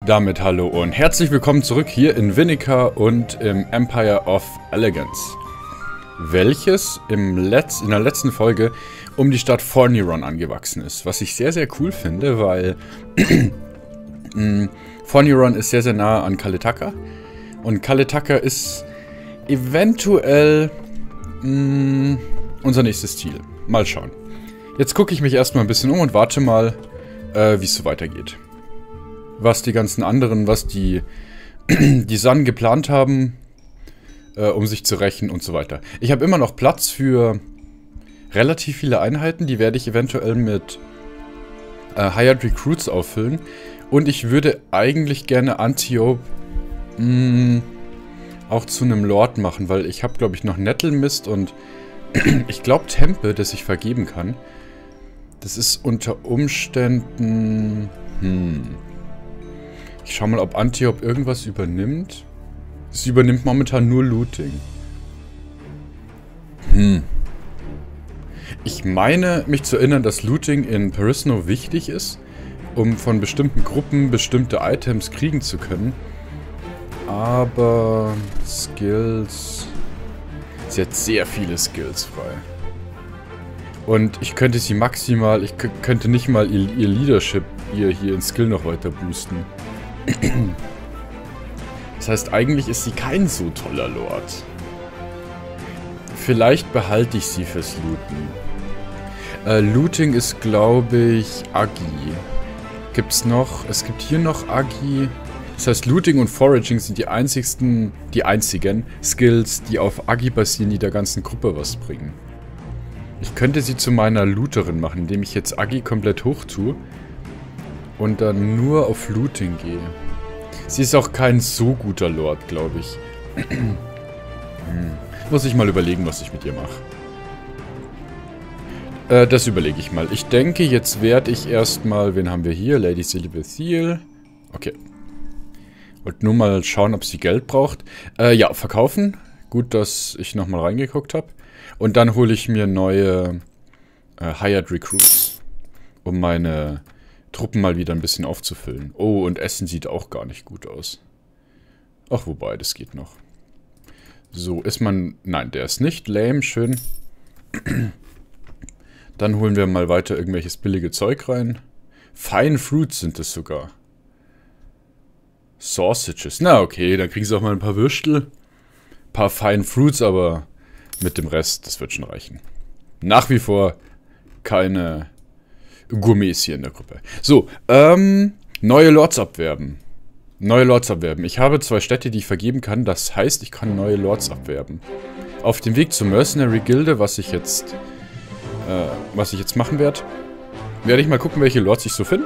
Damit hallo und herzlich willkommen zurück hier in Winnica und im Empire of Elegance, welches in der letzten Folge um die Stadt Forniron angewachsen ist, was ich sehr, sehr cool finde, weil Forniron ist sehr, sehr nah an Kaletaka und Kaletaka ist eventuell unser nächstes Ziel. Mal schauen. Jetzt gucke ich mich erstmal ein bisschen um und warte mal, wie es so weitergeht. Was die ganzen anderen, was die Sun geplant haben, um sich zu rächen und so weiter. Ich habe immer noch Platz für relativ viele Einheiten, die werde ich eventuell mit Hired Recruits auffüllen. Und ich würde eigentlich gerne Antiope auch zu einem Lord machen, weil ich habe, glaube ich, noch Nettelmist und ich glaube Tempe, das ich vergeben kann. Das ist unter Umständen... Ich schau mal, ob Antiope irgendwas übernimmt. Sie übernimmt momentan nur Looting. Ich meine, mich zu erinnern, dass Looting in Parisno wichtig ist, um von bestimmten Gruppen bestimmte Items kriegen zu können. Aber Skills... Sie hat sehr viele Skills frei. Und ich könnte sie maximal... Ich könnte nicht mal ihr Leadership hier in Skill noch weiter boosten. Das heißt, eigentlich ist sie kein so toller Lord. Vielleicht behalte ich sie fürs Looten. Looting ist, glaube ich, Agi. Gibt's noch? Es gibt hier noch Agi. Das heißt, Looting und Foraging sind die einzigen Skills, die auf Agi basieren, die der ganzen Gruppe was bringen. Ich könnte sie zu meiner Looterin machen, indem ich jetzt Agi komplett hoch tue. Und dann nur auf Looting gehe. Sie ist auch kein so guter Lord, glaube ich. Muss ich mal überlegen, was ich mit ihr mache. Das überlege ich mal. Ich denke, jetzt werde ich erstmal... Wen haben wir hier? Lady Silibethiel. Okay. Wollte nur mal schauen, ob sie Geld braucht. Ja, verkaufen. Gut, dass ich nochmal reingeguckt habe. Und dann hole ich mir neue Hired Recruits. Um meine... Truppen mal wieder ein bisschen aufzufüllen. Oh, und Essen sieht auch gar nicht gut aus. Ach, wobei, das geht noch. So, ist man... Nein, der ist nicht lame, schön. Dann holen wir mal weiter irgendwelches billige Zeug rein. Fine Fruits sind es sogar. Sausages. Na, okay, dann kriegen sie auch mal ein paar Würstel. Ein paar Fine Fruits, aber mit dem Rest, das wird schon reichen. Nach wie vor keine... Gourmets hier in der Gruppe. So, neue Lords abwerben. Neue Lords abwerben. Ich habe 2 Städte, die ich vergeben kann. Das heißt, ich kann neue Lords abwerben. Auf dem Weg zur Mercenary Gilde, was ich jetzt machen werde, werde ich mal gucken, welche Lords ich so finde.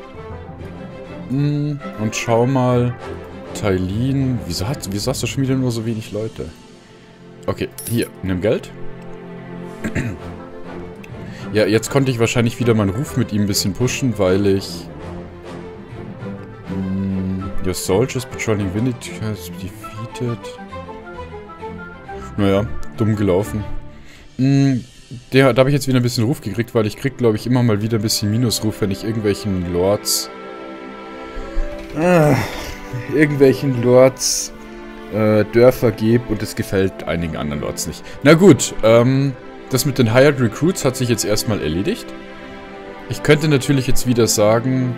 Und schau mal. Tailin. Wieso hast du schon wieder nur so wenig Leute? Okay, hier, nimm Geld. Ja, jetzt konnte ich wahrscheinlich wieder meinen Ruf mit ihm ein bisschen pushen, weil ich... Your soldiers patrolling Vintage has defeated. Naja, dumm gelaufen. Da habe ich jetzt wieder ein bisschen Ruf gekriegt, weil ich krieg, glaube ich, immer mal wieder ein bisschen Minusruf, wenn ich irgendwelchen Lords... Dörfer gebe und es gefällt einigen anderen Lords nicht. Na gut, das mit den Hired Recruits hat sich jetzt erstmal erledigt. Ich könnte natürlich jetzt wieder sagen,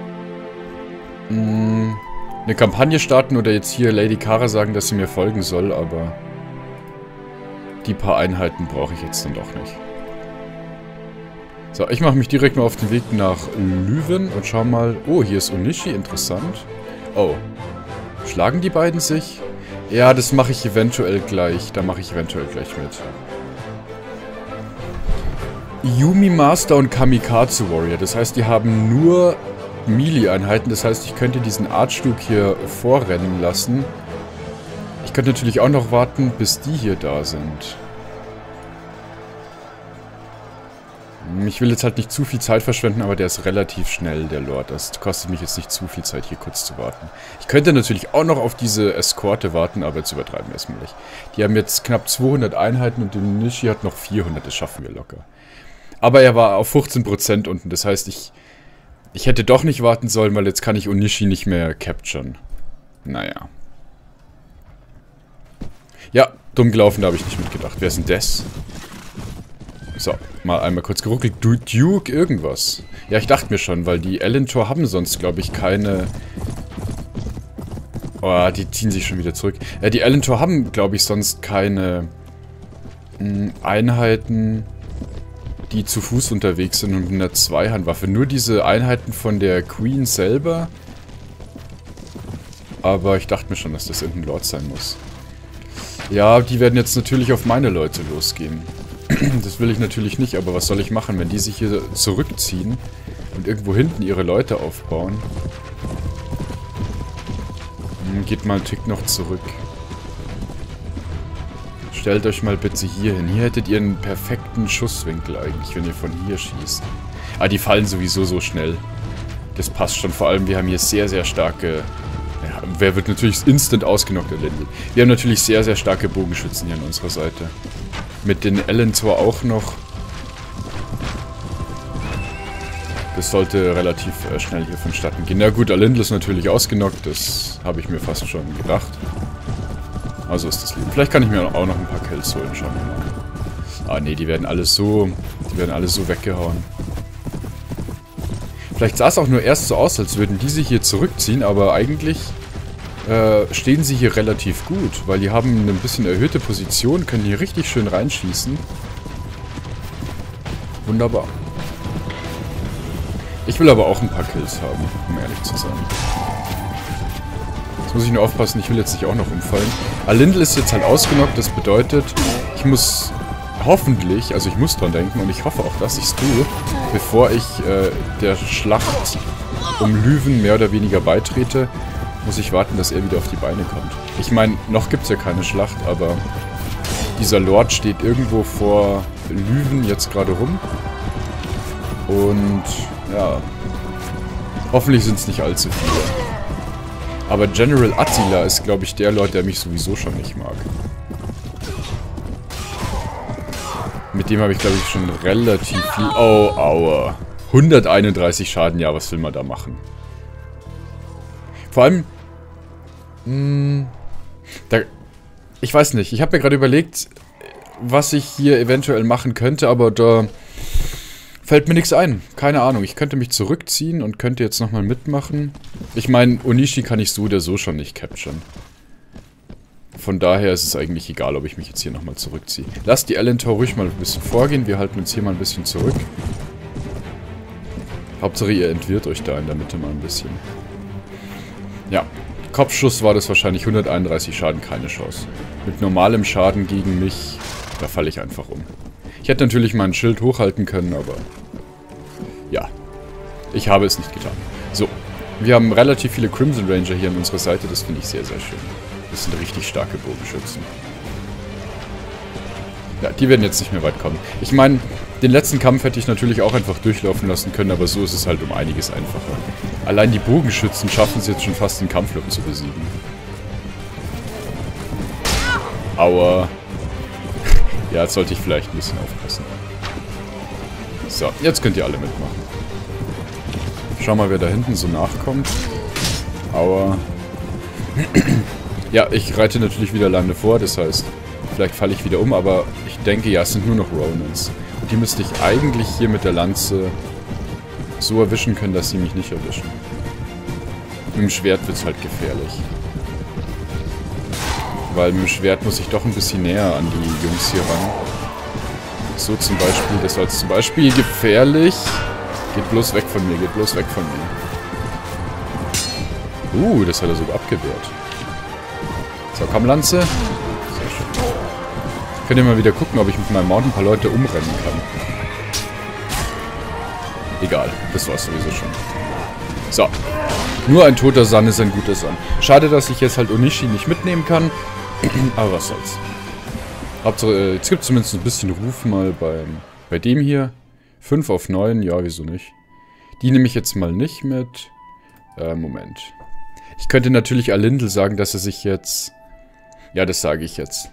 eine Kampagne starten oder jetzt hier Lady Kara sagen, dass sie mir folgen soll, aber die paar Einheiten brauche ich jetzt dann doch nicht. So, ich mache mich direkt mal auf den Weg nach Leuven und schau mal. Oh, hier ist Onishi, interessant. Oh, schlagen die beiden sich? Ja, das mache ich eventuell gleich. Da mache ich eventuell gleich mit. Yumi Master und Kamikaze Warrior. Das heißt, die haben nur Melee-Einheiten. Das heißt, ich könnte diesen Archduke hier vorrennen lassen. Ich könnte natürlich auch noch warten, bis die hier da sind. Ich will jetzt halt nicht zu viel Zeit verschwenden, aber der ist relativ schnell, der Lord. Das kostet mich jetzt nicht zu viel Zeit, hier kurz zu warten. Ich könnte natürlich auch noch auf diese Eskorte warten, aber jetzt übertreiben wir erstmal nicht. Die haben jetzt knapp 200 Einheiten und der Nishi hat noch 400. Das schaffen wir locker. Aber er war auf 15% unten, das heißt, Ich hätte doch nicht warten sollen, weil jetzt kann ich Onishi nicht mehr capturen. Naja. Ja, dumm gelaufen, da habe ich nicht mitgedacht. Wer ist denn das? So, mal einmal kurz geruckelt. Duke irgendwas. Ja, ich dachte mir schon, weil die Elentor haben sonst, glaube ich, keine... Oh, die ziehen sich schon wieder zurück. Ja, die Elentor haben, glaube ich, sonst keine Einheiten, die zu Fuß unterwegs sind und mit einer Zweihandwaffe. Nur diese Einheiten von der Queen selber. Aber ich dachte mir schon, dass das irgendein Lord sein muss. Ja, die werden jetzt natürlich auf meine Leute losgehen. Das will ich natürlich nicht, aber was soll ich machen, wenn die sich hier zurückziehen und irgendwo hinten ihre Leute aufbauen? Geht mal einen Tick noch zurück. Stellt euch mal bitte hier hin. Hier hättet ihr einen perfekten Schusswinkel eigentlich, wenn ihr von hier schießt. Ah, die fallen sowieso so schnell. Das passt schon. Vor allem, wir haben hier sehr, sehr starke... Ja, wer wird natürlich instant ausgenockt, der Lindel. Wir haben natürlich sehr, sehr starke Bogenschützen hier an unserer Seite. Mit den Elentor auch noch. Das sollte relativ schnell hier vonstatten gehen. Na gut, Alindl ist natürlich ausgenockt. Das habe ich mir fast schon gedacht. Also ist das lieb. Vielleicht kann ich mir auch noch ein paar Kills holen. Schauen wir mal. Ah nee, die werden alle so weggehauen. Vielleicht sah es auch nur erst so aus, als würden die sich hier zurückziehen, aber eigentlich stehen sie hier relativ gut, weil die haben eine bisschen erhöhte Position, können hier richtig schön reinschießen. Wunderbar. Ich will aber auch ein paar Kills haben, um ehrlich zu sein. Jetzt muss ich nur aufpassen, ich will jetzt nicht auch noch umfallen. Alindl ist jetzt halt ausgenockt, das bedeutet, ich muss hoffentlich, also ich muss dran denken und ich hoffe auch, dass ich es tue, bevor ich der Schlacht um Lüven mehr oder weniger beitrete, muss ich warten, dass er wieder auf die Beine kommt. Ich meine, noch gibt es ja keine Schlacht, aber dieser Lord steht irgendwo vor Lüven jetzt gerade rum. Und ja, hoffentlich sind es nicht allzu viele. Aber General Attila ist, glaube ich, der Lord, der mich sowieso schon nicht mag. Mit dem habe ich, glaube ich, schon relativ viel... Oh, aua. 131 Schaden, ja, was will man da machen? Vor allem... ich weiß nicht, ich habe mir gerade überlegt, was ich hier eventuell machen könnte, aber da fällt mir nichts ein. Keine Ahnung, ich könnte mich zurückziehen und könnte jetzt nochmal mitmachen. Ich meine, Onishi kann ich so oder so schon nicht capturen. Von daher ist es eigentlich egal, ob ich mich jetzt hier nochmal zurückziehe. Lasst die Elentor ruhig mal ein bisschen vorgehen, wir halten uns hier mal ein bisschen zurück. Hauptsache ihr entwirrt euch da in der Mitte mal ein bisschen. Ja, Kopfschuss war das wahrscheinlich 131 Schaden, keine Chance. Mit normalem Schaden gegen mich, da falle ich einfach um. Ich hätte natürlich mein Schild hochhalten können, aber ja, ich habe es nicht getan. So, wir haben relativ viele Crimson Ranger hier an unserer Seite, das finde ich sehr, sehr schön. Das sind richtig starke Bogenschützen. Ja, die werden jetzt nicht mehr weit kommen. Ich meine, den letzten Kampf hätte ich natürlich auch einfach durchlaufen lassen können, aber so ist es halt um einiges einfacher. Allein die Bogenschützen schaffen es jetzt schon fast, den Kampflok zu besiegen. Aua. Ja, jetzt sollte ich vielleicht ein bisschen aufpassen. So, jetzt könnt ihr alle mitmachen. Schau mal, wer da hinten so nachkommt. Aua. Ja, ich reite natürlich wieder Lande vor, das heißt, vielleicht falle ich wieder um, aber ich denke, ja, es sind nur noch Ronins. Und die müsste ich eigentlich hier mit der Lanze so erwischen können, dass sie mich nicht erwischen. Mit dem Schwert wird es halt gefährlich. Weil mit dem Schwert muss ich doch ein bisschen näher an die Jungs hier ran. So zum Beispiel, das war jetzt zum Beispiel gefährlich. Geht bloß weg von mir, geht bloß weg von mir. Das hat er sogar abgewehrt. So, komm Lanze. Sehr schön. Könnt ihr mal wieder gucken, ob ich mit meinem Mount ein paar Leute umrennen kann. Egal, das war's sowieso schon. So. Nur ein toter San ist ein guter San. Schade, dass ich jetzt halt Onishi nicht mitnehmen kann. Aber was soll's. Hauptsache, jetzt gibt es zumindest ein bisschen Ruf mal bei dem hier. 5 auf 9, ja, wieso nicht. Die nehme ich jetzt mal nicht mit. Moment. Ich könnte natürlich Alindl sagen, dass er sich jetzt... Ja, das sage ich jetzt.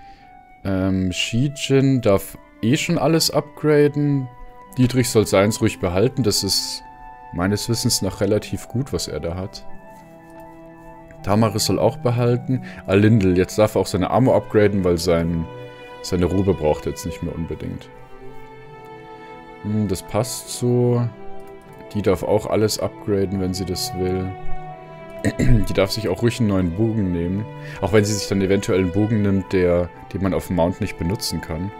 Shijin darf eh schon alles upgraden. Dietrich soll seins ruhig behalten. Das ist Meines Wissens nach relativ gut, was er da hat. Tamaris soll auch behalten. Alindel, jetzt darf er auch seine Armor upgraden, weil seine Robe braucht er jetzt nicht mehr unbedingt. Das passt so. Die darf auch alles upgraden, wenn sie das will. Die darf sich auch ruhig einen neuen Bogen nehmen. Auch wenn sie sich dann eventuell einen Bogen nimmt, den man auf dem Mount nicht benutzen kann.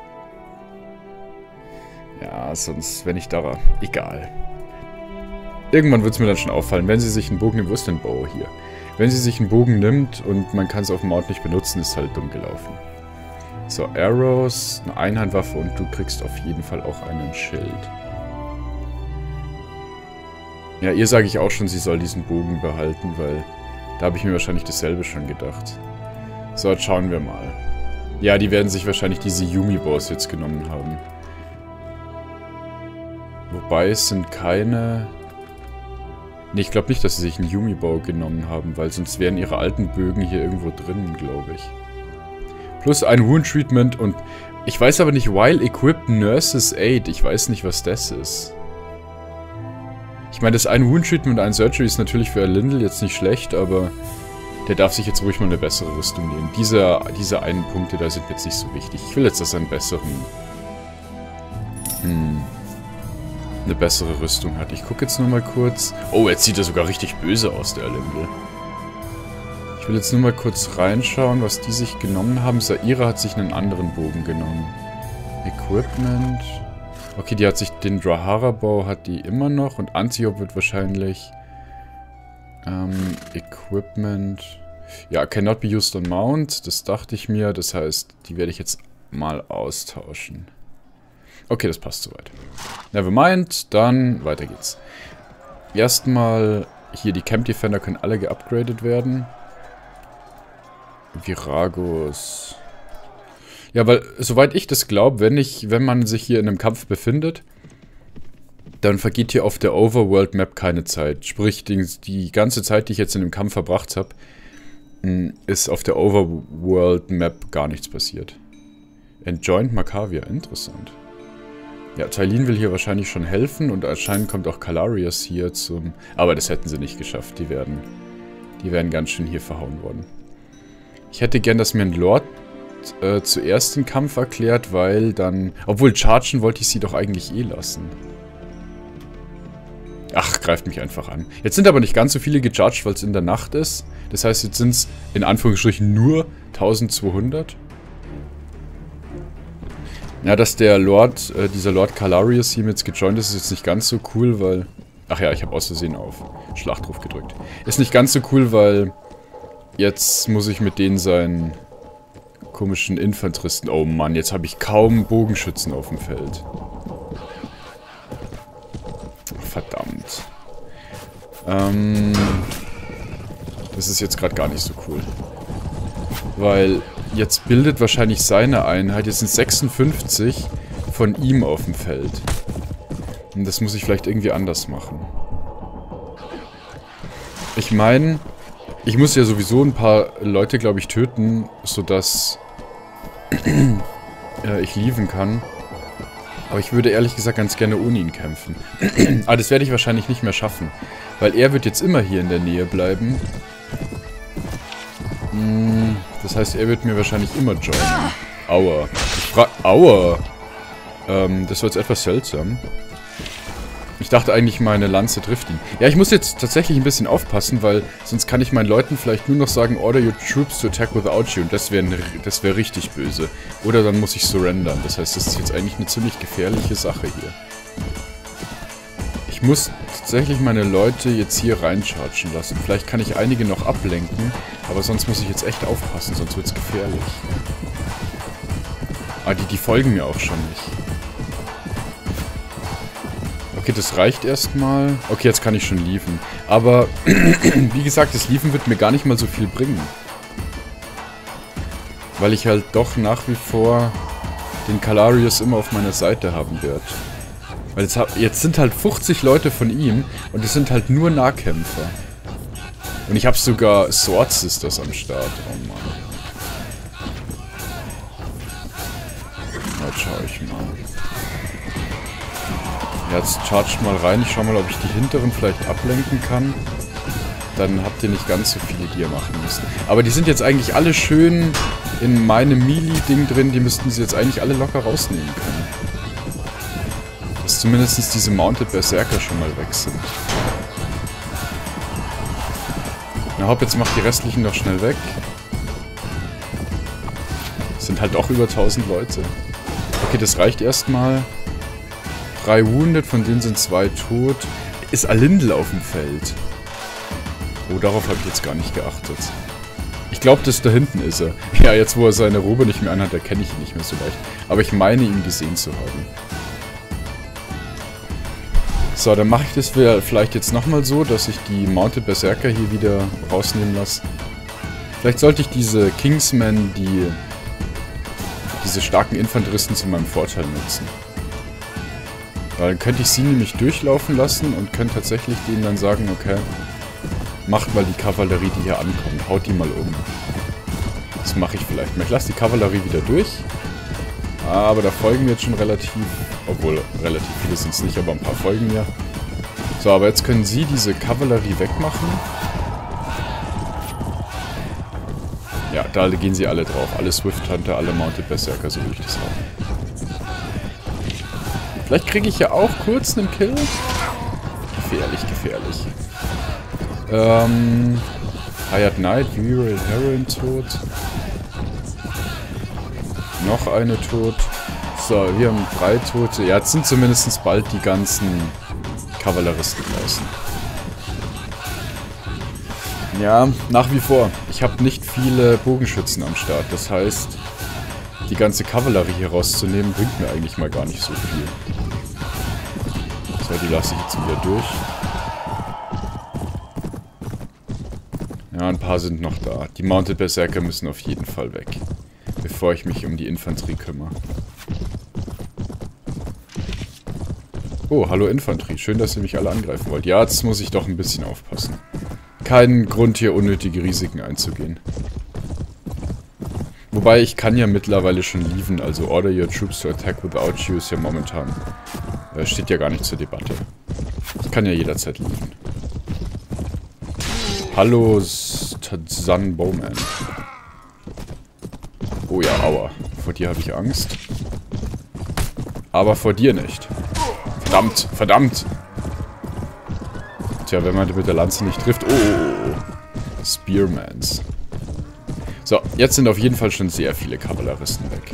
Ja, sonst, wenn ich da... Egal. Irgendwann wird es mir dann schon auffallen. Wenn sie sich einen Bogen nimmt... Wo ist denn Bow hier? Wenn sie sich einen Bogen nimmt und man kann es auf dem Mount nicht benutzen, ist halt dumm gelaufen. So, Arrows, eine Einhandwaffe und du kriegst auf jeden Fall auch einen Schild. Ja, ihr sage ich auch schon, sie soll diesen Bogen behalten, weil da habe ich mir wahrscheinlich dasselbe schon gedacht. So, jetzt schauen wir mal. Ja, die werden sich wahrscheinlich diese Yumi-Bows jetzt genommen haben. Wobei es sind keine... Ne, ich glaube nicht, dass sie sich einen Yumi-Bow genommen haben, weil sonst wären ihre alten Bögen hier irgendwo drin, glaube ich. Plus ein Wound-Treatment und... Ich weiß aber nicht, while equipped Nurse's Aid. Ich weiß nicht, was das ist. Ich meine, das eine Wound-Treatment und ein Surgery ist natürlich für Alindel jetzt nicht schlecht, aber der darf sich jetzt ruhig mal eine bessere Rüstung nehmen. Diese einen Punkte da sind jetzt nicht so wichtig. Ich will jetzt, dass er einen besseren... eine bessere Rüstung hat. Ich gucke jetzt nur mal kurz... Oh, jetzt sieht er sogar richtig böse aus, der Alindel. Ich will jetzt nur mal kurz reinschauen, was die sich genommen haben. Saira hat sich einen anderen Bogen genommen. Equipment... Okay, die hat sich den Drahara-Bow hat die immer noch und Antiope wird wahrscheinlich Equipment. Ja, cannot be used on Mount, das dachte ich mir, das heißt, die werde ich jetzt mal austauschen. Okay, das passt soweit. Nevermind, dann weiter geht's. Erstmal hier die Camp Defender können alle geupgradet werden. Viragos. Ja, weil, soweit ich das glaube, wenn man sich hier in einem Kampf befindet, dann vergeht hier auf der Overworld Map keine Zeit. Sprich, die ganze Zeit, die ich jetzt in dem Kampf verbracht habe, ist auf der Overworld Map gar nichts passiert. Enjoined Macavia, interessant. Ja, Tylin will hier wahrscheinlich schon helfen und anscheinend kommt auch Calarias hier zum... Aber das hätten sie nicht geschafft, die wären ganz schön hier verhauen worden. Ich hätte gern, dass mir ein Lord zuerst den Kampf erklärt, weil dann... Obwohl, chargen wollte ich sie doch eigentlich eh lassen. Ach, greift mich einfach an. Jetzt sind aber nicht ganz so viele gecharged, weil es in der Nacht ist. Das heißt, jetzt sind es in Anführungsstrichen nur 1200. Ja, dass der Lord, dieser Lord Calarias hier mit gejoint ist, ist jetzt nicht ganz so cool, weil... Ach ja, ich habe aus Versehen auf Schlachtruf gedrückt. Ist nicht ganz so cool, weil... Jetzt muss ich mit denen seinen... komischen Infanteristen... Oh Mann, jetzt habe ich kaum Bogenschützen auf dem Feld. Verdammt. Das ist jetzt gerade gar nicht so cool. Weil jetzt bildet wahrscheinlich seine Einheit... Jetzt sind 56 von ihm auf dem Feld. Und das muss ich vielleicht irgendwie anders machen. Ich meine... Ich muss ja sowieso ein paar Leute, glaube ich, töten, sodass... ich lieven kann. Aber ich würde ehrlich gesagt ganz gerne ohne ihn kämpfen. Aber das werde ich wahrscheinlich nicht mehr schaffen. Weil er wird jetzt immer hier in der Nähe bleiben. Das heißt, er wird mir wahrscheinlich immer joinen. Aua. Aua. Das war jetzt etwas seltsam. Ich dachte eigentlich, meine Lanze trifft ihn. Ja, ich muss jetzt tatsächlich ein bisschen aufpassen, weil sonst kann ich meinen Leuten vielleicht nur noch sagen, order your troops to attack without you. Und das wäre richtig böse. Oder dann muss ich surrendern. Das heißt, das ist jetzt eigentlich eine ziemlich gefährliche Sache hier. Ich muss tatsächlich meine Leute jetzt hier reinchargen lassen. Vielleicht kann ich einige noch ablenken, aber sonst muss ich jetzt echt aufpassen, sonst wird es gefährlich. Ah, die folgen mir auch schon nicht. Okay, das reicht erstmal. Okay, jetzt kann ich schon liefen. Aber, wie gesagt, das Liefen wird mir gar nicht mal so viel bringen. Weil ich halt doch nach wie vor den Calarias immer auf meiner Seite haben werde. Weil jetzt sind halt 50 Leute von ihm und es sind halt nur Nahkämpfer. Und ich habe sogar Sword Sisters am Start. Oh Mann. Jetzt schau ich mal. Ja, jetzt chargt mal rein. Ich schau mal, ob ich die hinteren vielleicht ablenken kann. Dann habt ihr nicht ganz so viele, die ihr machen müsst. Aber die sind jetzt eigentlich alle schön in meinem Melee-Ding drin. Die müssten sie jetzt eigentlich alle locker rausnehmen können. Dass zumindest diese Mounted Berserker schon mal weg sind. Na hopp, jetzt macht die restlichen noch schnell weg. Das sind halt auch über 1000 Leute. Okay, das reicht erstmal. 3 Wounded, von denen sind 2 tot. Ist Alindel auf dem Feld? Oh, darauf habe ich jetzt gar nicht geachtet. Ich glaube, das da hinten ist er. Ja, jetzt wo er seine Robe nicht mehr anhat, erkenne ich ihn nicht mehr so leicht. Aber ich meine, ihn gesehen zu haben. So, dann mache ich das vielleicht jetzt nochmal so, dass ich die Mounted Berserker hier wieder rausnehmen lasse. Vielleicht sollte ich diese Kingsmen, diese starken Infanteristen zu meinem Vorteil nutzen. Weil dann könnte ich sie nämlich durchlaufen lassen und könnte tatsächlich denen dann sagen, okay, macht mal die Kavallerie, die hier ankommt, haut die mal um. Das mache ich vielleicht. Ich lasse die Kavallerie wieder durch. Aber da folgen jetzt schon relativ, obwohl relativ viele sind es nicht, aber ein paar folgen mir. So, aber jetzt können sie diese Kavallerie wegmachen. Ja, da gehen sie alle drauf. Alle Swift Hunter, alle Mounted Berserker, so will ich das haben. Vielleicht kriege ich ja auch kurz einen Kill. Gefährlich, gefährlich. Hired Knight, Viral Heroin tot. Noch eine tot. So, wir haben 3 Tote. Ja, jetzt sind zumindest bald die ganzen Kavalleristen draußen. Ja, nach wie vor. Ich habe nicht viele Bogenschützen am Start. Das heißt, die ganze Kavallerie hier rauszunehmen, bringt mir eigentlich mal gar nicht so viel. So, die lasse ich jetzt wieder durch. Ja, ein paar sind noch da. Die Mounted Berserker müssen auf jeden Fall weg. Bevor ich mich um die Infanterie kümmere. Oh, hallo Infanterie. Schön, dass ihr mich alle angreifen wollt. Ja, jetzt muss ich doch ein bisschen aufpassen. Keinen Grund hier unnötige Risiken einzugehen. Wobei, ich kann ja mittlerweile schon leaven, also Order your troops to attack without you ist ja momentan. Steht ja gar nicht zur Debatte. Ich kann ja jederzeit leaven. Hallo Sun Bowman. Oh ja, aua. Vor dir habe ich Angst. Aber vor dir nicht. Verdammt, verdammt. Tja, wenn man mit der Lanze nicht trifft. Oh. Spearmans. So, jetzt sind auf jeden Fall schon sehr viele Kavalleristen weg.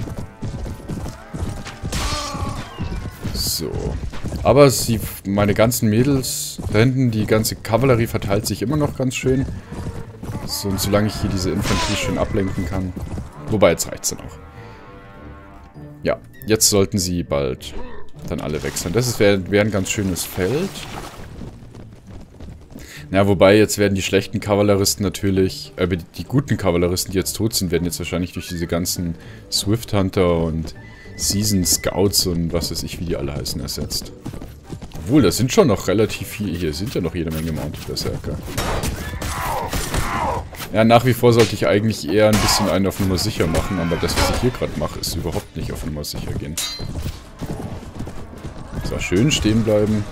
So. Aber meine ganzen Mädels, da hinten, die ganze Kavallerie verteilt sich immer noch ganz schön. So, und solange ich hier diese Infanterie schön ablenken kann. Wobei, jetzt reicht's dann auch. Ja, jetzt sollten sie bald dann alle weg sein. Das wäre ein ganz schönes Feld. Ja, wobei, jetzt werden die schlechten Kavalleristen natürlich, die guten Kavalleristen, die jetzt tot sind, werden jetzt wahrscheinlich durch diese ganzen Swift Hunter und Season Scouts und was weiß ich, wie die alle heißen, ersetzt. Obwohl, das sind schon noch relativ viele. Hier sind ja noch jede Menge Mounted Berserker. Ja, nach wie vor sollte ich eigentlich eher ein bisschen einen auf Nummer sicher machen, aber das, was ich hier gerade mache, ist überhaupt nicht auf Nummer sicher gehen. So, schön stehen bleiben.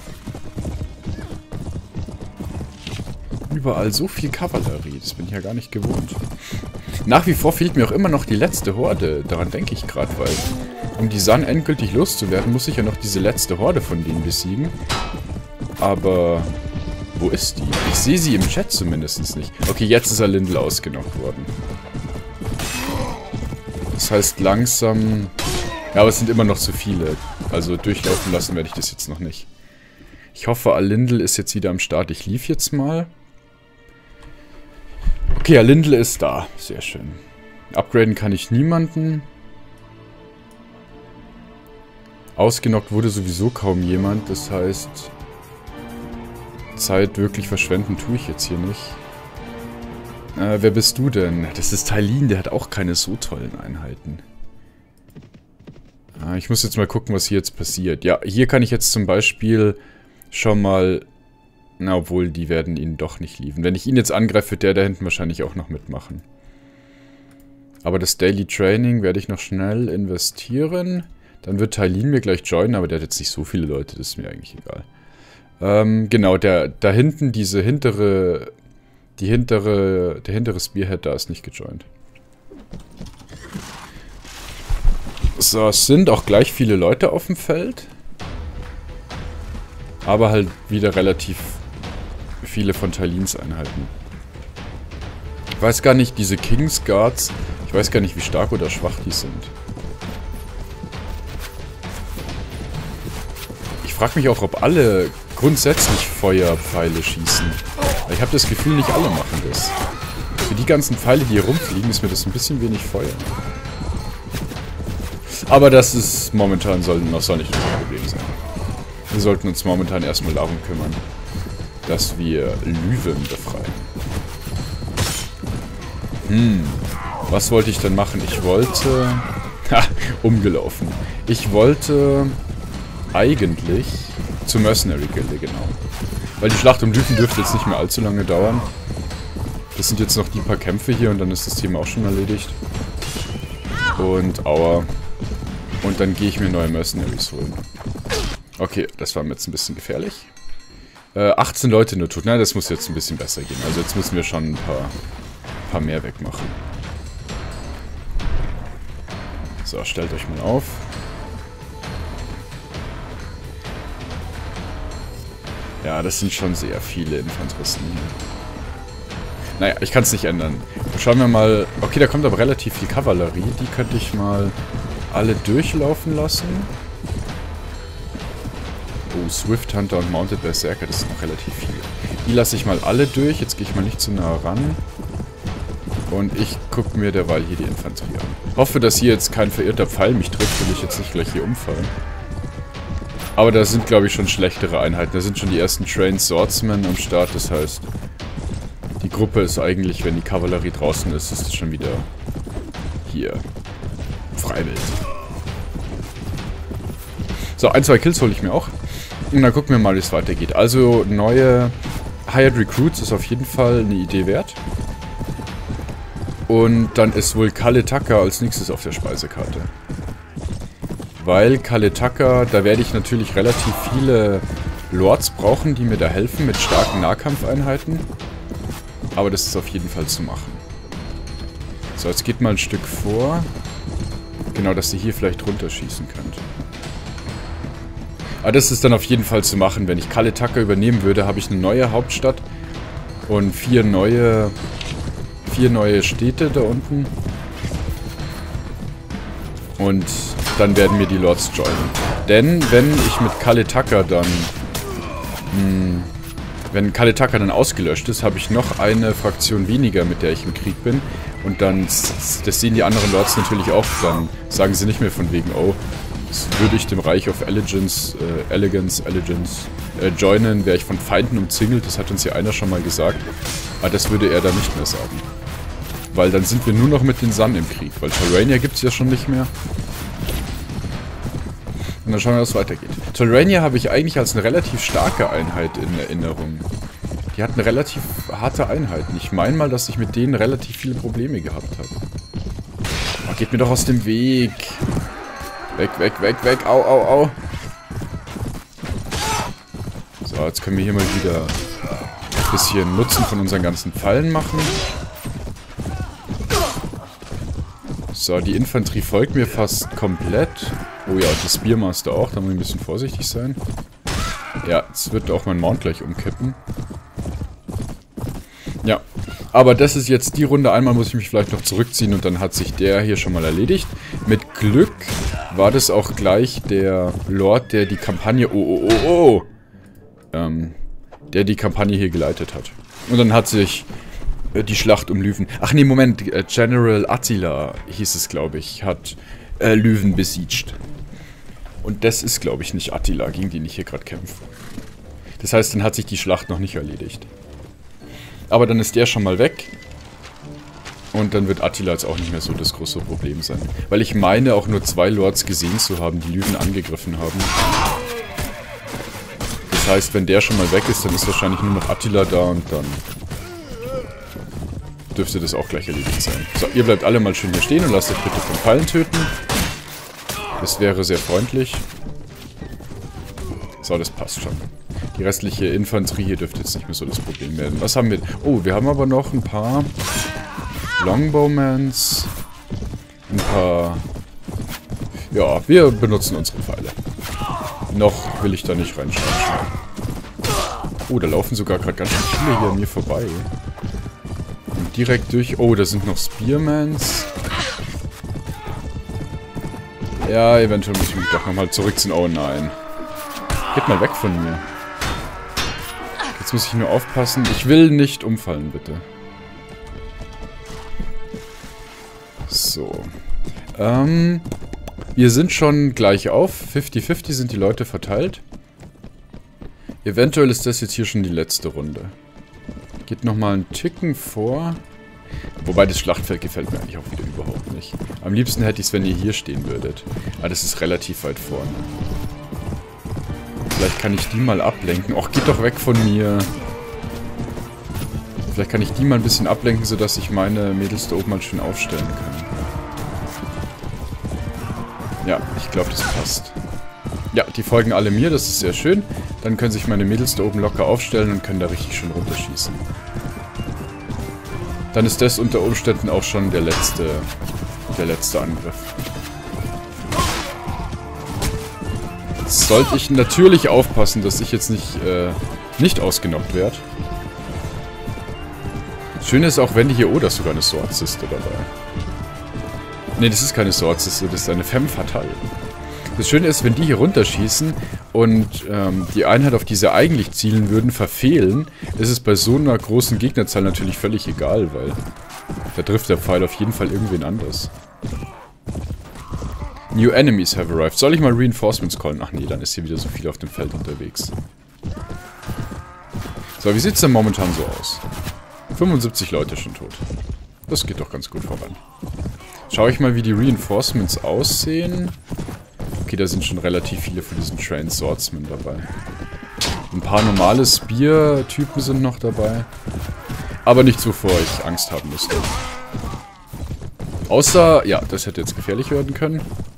Überall so viel Kavallerie, das bin ich ja gar nicht gewohnt. Nach wie vor fehlt mir auch immer noch die letzte Horde, daran denke ich gerade, weil um die Sun endgültig loszuwerden, muss ich ja noch diese letzte Horde von denen besiegen. Aber wo ist die? Ich sehe sie im Chat zumindest nicht. Okay, jetzt ist Alindel ausgenockt worden. Das heißt langsam... Ja, aber es sind immer noch zu viele. Also durchlaufen lassen werde ich das jetzt noch nicht. Ich hoffe, Alindel ist jetzt wieder am Start. Ich lief jetzt mal. Okay, Alindel ist da. Sehr schön. Upgraden kann ich niemanden. Ausgenockt wurde sowieso kaum jemand. Das heißt, Zeit wirklich verschwenden tue ich jetzt hier nicht. Wer bist du denn? Das ist Tylin, der hat auch keine so tollen Einheiten. Ich muss jetzt mal gucken, was hier jetzt passiert. Ja, hier kann ich jetzt zum Beispiel schon mal... Na, obwohl, die werden ihn doch nicht lieben. Wenn ich ihn jetzt angreife, wird der da hinten wahrscheinlich auch noch mitmachen. Aber das Daily Training werde ich noch schnell investieren. Dann wird Tylin mir gleich joinen, aber der hat jetzt nicht so viele Leute, das ist mir eigentlich egal. Genau, da hinten, der hintere Spearhead, da ist nicht gejoint. So, es sind auch gleich viele Leute auf dem Feld. Aber halt wieder relativ viele von Tylins Einheiten. Ich weiß gar nicht, diese King's Guards, ich weiß gar nicht, wie stark oder schwach die sind. Ich frage mich auch, ob alle grundsätzlich Feuerpfeile schießen. Weil ich habe das Gefühl, nicht alle machen das. Für die ganzen Pfeile, die hier rumfliegen, ist mir das ein bisschen wenig Feuer. Aber das ist momentan, soll nicht ein Problem sein. Wir sollten uns momentan erstmal darum kümmern, dass wir Lüwen befreien. Was wollte ich denn machen? Ich wollte... Ha, umgelaufen. Ich wollte eigentlich zur Mercenary-Gilde, genau. Weil die Schlacht um Lüwen dürfte jetzt nicht mehr allzu lange dauern. Das sind jetzt noch die paar Kämpfe hier und dann ist das Thema auch schon erledigt. Und aua. Und dann gehe ich mir neue Mercenaries holen. Okay, das war mir jetzt ein bisschen gefährlich. 18 Leute nur tot. Na, das muss jetzt ein bisschen besser gehen. Also jetzt müssen wir schon ein paar mehr wegmachen. So, stellt euch mal auf. Ja, das sind schon sehr viele Infanteristen hier. Naja, ich kann es nicht ändern. Schauen wir mal. Okay, da kommt aber relativ viel Kavallerie. Die könnte ich mal alle durchlaufen lassen. Oh, Swift Hunter und Mounted Berserker, das sind noch relativ viele. Die lasse ich mal alle durch. Jetzt gehe ich mal nicht zu nah ran. Und ich gucke mir derweil hier die Infanterie an. Hoffe, dass hier jetzt kein verirrter Pfeil mich trifft und ich jetzt nicht gleich hier umfallen. Aber da sind, glaube ich, schon schlechtere Einheiten. Da sind schon die ersten Trained Swordsmen am Start. Das heißt, die Gruppe ist eigentlich, wenn die Kavallerie draußen ist, ist es schon wieder hier Freiwild. So, 1, 2 Kills hole ich mir auch. Und dann gucken wir mal, wie es weitergeht. Also, neue Hired Recruits ist auf jeden Fall eine Idee wert. Und dann ist wohl Kaletaka als nächstes auf der Speisekarte. Weil Kaletaka, da werde ich natürlich relativ viele Lords brauchen, die mir da helfen mit starken Nahkampfeinheiten. Aber das ist auf jeden Fall zu machen. So, jetzt geht mal ein Stück vor. Genau, dass ihr hier vielleicht runterschießen könnt. Aber das ist dann auf jeden Fall zu machen. Wenn ich Kaletaka übernehmen würde, habe ich eine neue Hauptstadt und vier neue Städte da unten. Und dann werden mir die Lords joinen. Denn wenn ich mit Kaletaka dann... wenn Kaletaka dann ausgelöscht ist, habe ich noch eine Fraktion weniger, mit der ich im Krieg bin. Und dann, das sehen die anderen Lords natürlich auch, dann sagen sie nicht mehr von wegen, oh, würde ich dem Reich of Elegance joinen, wäre ich von Feinden umzingelt, das hat uns ja einer schon mal gesagt. Aber das würde er dann nicht mehr sagen. Weil dann sind wir nur noch mit den Sun im Krieg, weil Tolrania gibt es ja schon nicht mehr. Und dann schauen wir, was weitergeht. Tolrania habe ich eigentlich als eine relativ starke Einheit in Erinnerung. Die hat eine relativ harte Einheit. Ich meine mal, dass ich mit denen relativ viele Probleme gehabt habe. Oh, geht mir doch aus dem Weg. Weg, weg, weg, weg. Au, au, au. So, jetzt können wir hier mal wieder ein bisschen Nutzen von unseren ganzen Pfeilen machen. So, die Infanterie folgt mir fast komplett. Oh ja, die Spearmaster auch. Da muss ich ein bisschen vorsichtig sein. Ja, jetzt wird auch mein Mount gleich umkippen. Ja, aber das ist jetzt die Runde. Einmal muss ich mich vielleicht noch zurückziehen und dann hat sich der hier schon mal erledigt. Mit Glück war das auch gleich der Lord, der die Kampagne... der die Kampagne hier geleitet hat. Und dann hat sich die Schlacht um Lüwen... Ach nee, Moment. General Attila hieß es, glaube ich, hat Lüwen besiegt. Und das ist, glaube ich, nicht Attila, gegen den ich hier gerade kämpfe. Das heißt, dann hat sich die Schlacht noch nicht erledigt. Aber dann ist der schon mal weg. Und dann wird Attila jetzt auch nicht mehr so das große Problem sein. Weil ich meine, auch nur 2 Lords gesehen zu haben, die Lüwen angegriffen haben. Das heißt, wenn der schon mal weg ist, dann ist wahrscheinlich nur noch Attila da und dann dürfte das auch gleich erledigt sein. So, ihr bleibt alle mal schön hier stehen und lasst euch bitte von Pfeilen töten. Das wäre sehr freundlich. So, das passt schon. Die restliche Infanterie hier dürfte jetzt nicht mehr so das Problem werden. Was haben wir? Oh, wir haben aber noch ein paar Longbowmans. Ein paar... Ja, wir benutzen unsere Pfeile. Noch will ich da nicht reinschauen. Oh, da laufen sogar gerade ganz schön viele hier an mir vorbei. Und direkt durch... Oh, da sind noch Spearmans. Ja, eventuell muss ich mich doch nochmal zurückziehen. Oh nein. Geht mal weg von mir. Jetzt muss ich nur aufpassen. Ich will nicht umfallen, bitte. So. Wir sind schon gleich auf. 50-50 sind die Leute verteilt. Eventuell ist das jetzt hier schon die letzte Runde. Geht nochmal einen Ticken vor. Wobei das Schlachtfeld gefällt mir eigentlich auch wieder überhaupt nicht. Am liebsten hätte ich es, wenn ihr hier stehen würdet. Aber das ist relativ weit vorne. Vielleicht kann ich die mal ablenken. Och, geht doch weg von mir. Vielleicht kann ich die mal ein bisschen ablenken, sodass ich meine Mädels da oben mal schön aufstellen kann. Ja, ich glaube, das passt. Ja, die folgen alle mir, das ist sehr schön. Dann können sich meine Mädels da oben locker aufstellen und können da richtig schön runterschießen. Dann ist das unter Umständen auch schon der letzte Angriff. Jetzt sollte ich natürlich aufpassen, dass ich jetzt nicht ausgenockt werde. Das Schöne ist auch, wenn die hier... Oh, da ist sogar eine Sword-Siste dabei. Ne, das ist keine Sword-Siste, das ist eine Femme Fatale. Das Schöne ist, wenn die hier runterschießen und die Einheit, auf die sie eigentlich zielen würden, verfehlen, ist es bei so einer großen Gegnerzahl natürlich völlig egal, weil da trifft der Pfeil auf jeden Fall irgendwen anderes. New enemies have arrived. Soll ich mal Reinforcements callen? Ach nee, dann ist hier wieder so viel auf dem Feld unterwegs. So, wie sieht es denn momentan so aus? 75 Leute schon tot. Das geht doch ganz gut voran. Schaue ich mal, wie die Reinforcements aussehen. Okay, da sind schon relativ viele von diesen Trained Swordsmen dabei. Ein paar normale Spear-Typen sind noch dabei. Aber nichts, wovor ich Angst haben müsste. Außer, ja, das hätte jetzt gefährlich werden können.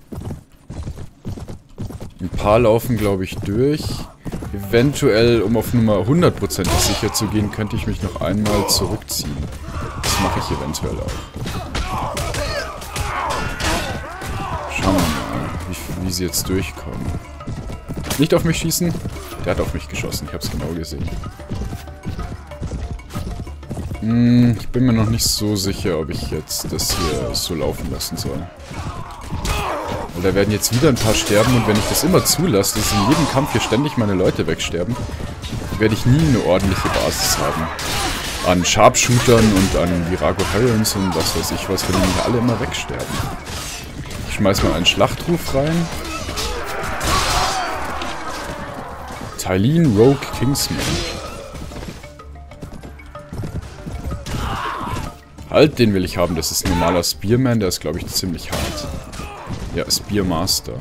Ein paar laufen, glaube ich, durch. Eventuell, um auf Nummer 100% sicher zu gehen, könnte ich mich noch einmal zurückziehen. Das mache ich eventuell auch. Schauen wir mal, wie sie jetzt durchkommen. Nicht auf mich schießen. Der hat auf mich geschossen, ich habe es genau gesehen. Ich bin mir noch nicht so sicher, ob ich jetzt das hier so laufen lassen soll. Weil da werden jetzt wieder ein paar sterben und wenn ich das immer zulasse, dass in jedem Kampf hier ständig meine Leute wegsterben, werde ich nie eine ordentliche Basis haben. An Sharpshootern und an Virago Herons und was weiß ich was, wenn die alle immer wegsterben. Ich schmeiß mal einen Schlachtruf rein. Tylene Rogue Kingsman. Halt, den will ich haben. Das ist ein normaler Spearman, der ist, glaube ich, ziemlich hart. Ja, Spearmaster.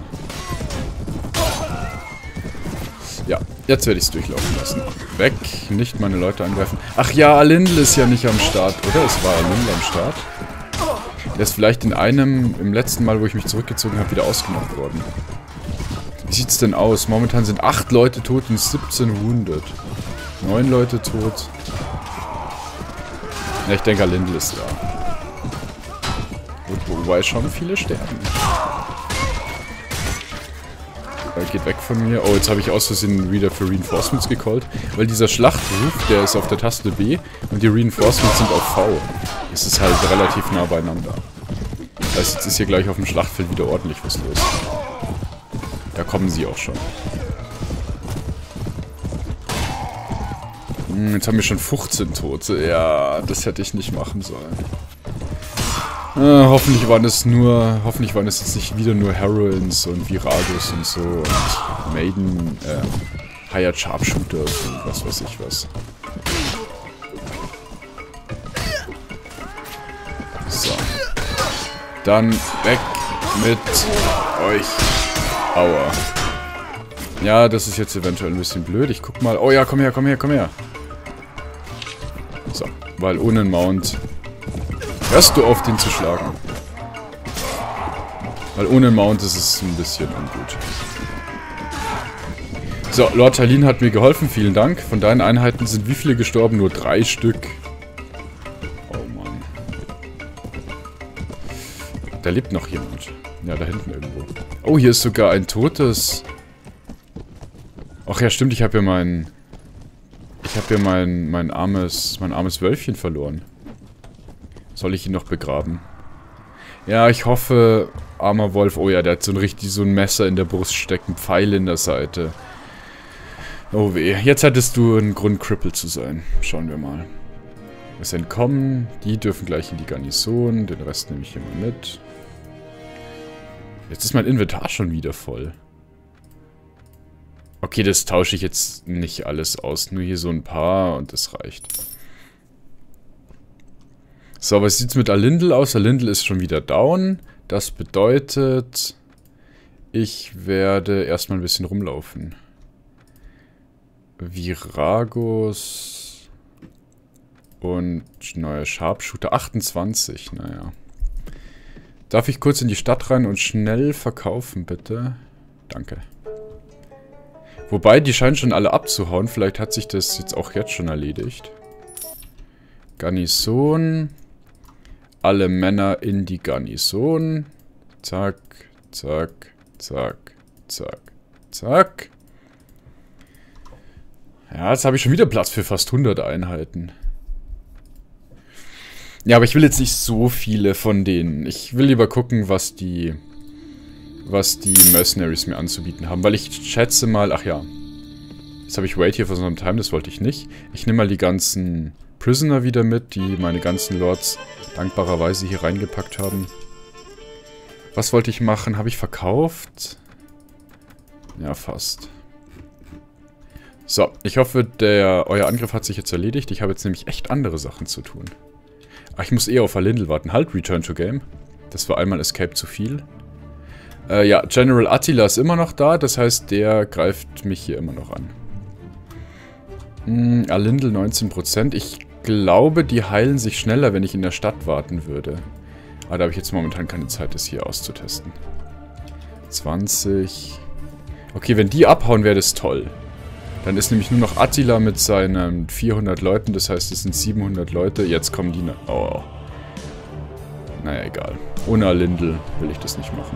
Ja, jetzt werde ich es durchlaufen lassen. Weg, nicht meine Leute angreifen. Ach ja, Alindel ist ja nicht am Start, oder? Es war Alindel am Start. Der ist vielleicht im letzten Mal, wo ich mich zurückgezogen habe, wieder ausgenockt worden. Wie sieht's denn aus? Momentan sind 8 Leute tot und 17 wounded. 9 Leute tot. Ja, ich denke, Alindel ist da. Wobei schon viele sterben. Er geht weg von mir. Oh, jetzt habe ich aus Versehen wieder für Reinforcements gecallt. Weil dieser Schlachtruf, der ist auf der Taste B und die Reinforcements sind auf V. Es ist halt relativ nah beieinander. Das heißt, jetzt ist hier gleich auf dem Schlachtfeld wieder ordentlich was los. Da kommen sie auch schon. Jetzt haben wir schon 15 Tote. Ja, das hätte ich nicht machen sollen. Hoffentlich waren es jetzt nicht wieder nur Heroines und Viragos und so und Maiden, Hired Sharpshooters und was weiß ich was. So. Dann weg mit euch. Aua. Ja, das ist jetzt eventuell ein bisschen blöd. Ich guck mal. Oh ja, komm her, komm her, komm her. So, weil ohne Mount hörst du auf, den zu schlagen. Weil ohne Mount ist es ein bisschen ungut. So, Lord Talin hat mir geholfen, vielen Dank. Von deinen Einheiten sind wie viele gestorben? Nur 3 Stück. Oh Mann. Da lebt noch jemand. Ja, da hinten irgendwo. Oh, hier ist sogar ein totes... Ach ja, stimmt, ich habe ja mein armes Wölfchen verloren. Soll ich ihn noch begraben? Ja, ich hoffe, armer Wolf... Oh ja, der hat so ein Messer in der Brust stecken, Pfeile in der Seite. Oh weh, jetzt hättest du einen Grund, Cripple zu sein. Schauen wir mal. Es entkommen, die dürfen gleich in die Garnison, den Rest nehme ich hier mal mit. Jetzt ist mein Inventar schon wieder voll. Okay, das tausche ich jetzt nicht alles aus, nur hier so ein paar und das reicht. So, was sieht's mit Alindel aus? Alindel ist schon wieder down. Das bedeutet, ich werde erstmal ein bisschen rumlaufen. Viragos und neuer Sharpshooter 28, naja. Darf ich kurz in die Stadt rein und schnell verkaufen, bitte? Danke. Wobei, die scheinen schon alle abzuhauen. Vielleicht hat sich das jetzt auch jetzt schon erledigt. Garnison. Alle Männer in die Garnison. Zack, zack, zack, zack, zack. Ja, jetzt habe ich schon wieder Platz für fast 100 Einheiten. Ja, aber ich will jetzt nicht so viele von denen. Ich will lieber gucken, was die Mercenaries mir anzubieten haben. Weil ich schätze mal... Ach ja. Jetzt habe ich Wait here for some time, das wollte ich nicht. Ich nehme mal die ganzen Prisoner wieder mit, die meine ganzen Lords dankbarerweise hier reingepackt haben. Was wollte ich machen? Habe ich verkauft? Ja, fast. So, ich hoffe, euer Angriff hat sich jetzt erledigt. Ich habe jetzt nämlich echt andere Sachen zu tun. Ach, ich muss eher auf Alindel warten. Halt, Return to Game. Das war einmal Escape zu viel. Ja, General Attila ist immer noch da. Das heißt, der greift mich hier immer noch an. Alindel 19%. Ich glaube, die heilen sich schneller, wenn ich in der Stadt warten würde. Aber da habe ich jetzt momentan keine Zeit, das hier auszutesten. 20. Okay, wenn die abhauen, wäre das toll. Dann ist nämlich nur noch Attila mit seinen 400 Leuten. Das heißt, es sind 700 Leute. Jetzt kommen die... Oh. Naja, egal. Ohne Alindel will ich das nicht machen.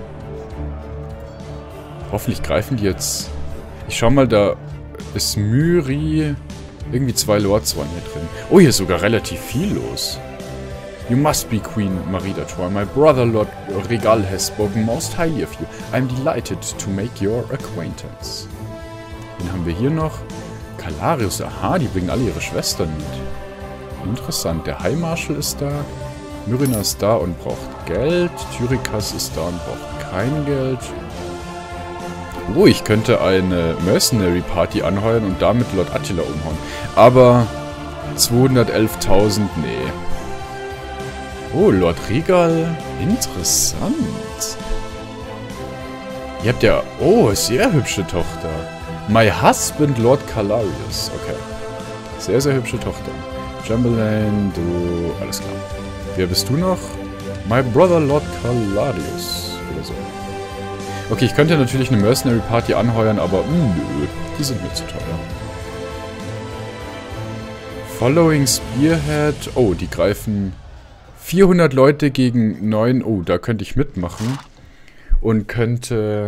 Hoffentlich greifen die jetzt... Ich schau mal, da ist Myri... Irgendwie 2 Lords waren hier drin. Oh, hier ist sogar relativ viel los. You must be Queen Marida Troy. My brother Lord Regal has spoken most highly of you. I'm delighted to make your acquaintance. Den haben wir hier noch. Kalarius, aha, die bringen alle ihre Schwestern mit. Interessant, der High Marshal ist da. Myrina ist da und braucht Geld. Tyrikas ist da und braucht kein Geld. Oh, ich könnte eine Mercenary Party anheuern und damit Lord Attila umhauen. Aber 211.000, nee. Oh, Lord Regal. Interessant. Ihr habt ja... Oh, sehr hübsche Tochter. My husband, Lord Kalarius. Okay. Sehr, sehr hübsche Tochter. Chamberlain, du... Alles klar. Wer bist du noch? My brother, Lord Kalarius. Oder so. Okay, ich könnte natürlich eine Mercenary Party anheuern, aber nö. Die sind mir zu teuer. Following Spearhead. Oh, die greifen 400 Leute gegen 9. Oh, da könnte ich mitmachen. Und könnte...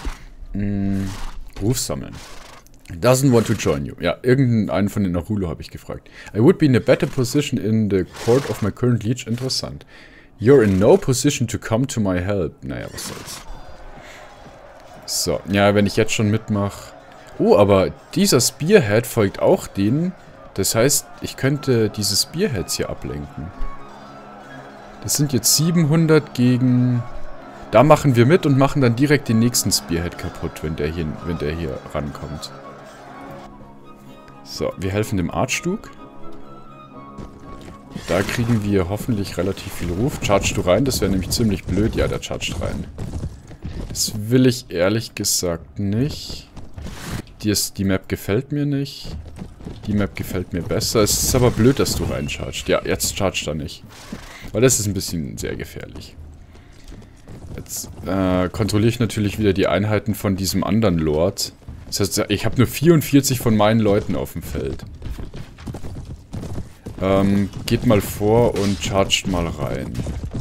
Ruf sammeln. Doesn't want to join you. Ja, irgendeinen von den Narulo habe ich gefragt. I would be in a better position in the court of my current liege. Interessant. You're in no position to come to my help. Naja, was soll's. So, ja, wenn ich jetzt schon mitmache. Oh, aber dieser Spearhead folgt auch denen. Das heißt, ich könnte diese Spearheads hier ablenken. Das sind jetzt 700 gegen... Da machen wir mit und machen dann direkt den nächsten Spearhead kaputt, wenn der hier rankommt. So, wir helfen dem Archduke. Da kriegen wir hoffentlich relativ viel Ruf. Chargest du rein? Das wäre nämlich ziemlich blöd. Ja, der chargt rein. Das will ich ehrlich gesagt nicht. Die Map gefällt mir nicht. Die Map gefällt mir besser. Es ist aber blöd, dass du reinchargst. Ja, jetzt charged er nicht. Weil das ist ein bisschen sehr gefährlich. Jetzt kontrolliere ich natürlich wieder die Einheiten von diesem anderen Lord. Das heißt, ich habe nur 44 von meinen Leuten auf dem Feld. Geht mal vor und chargt mal rein.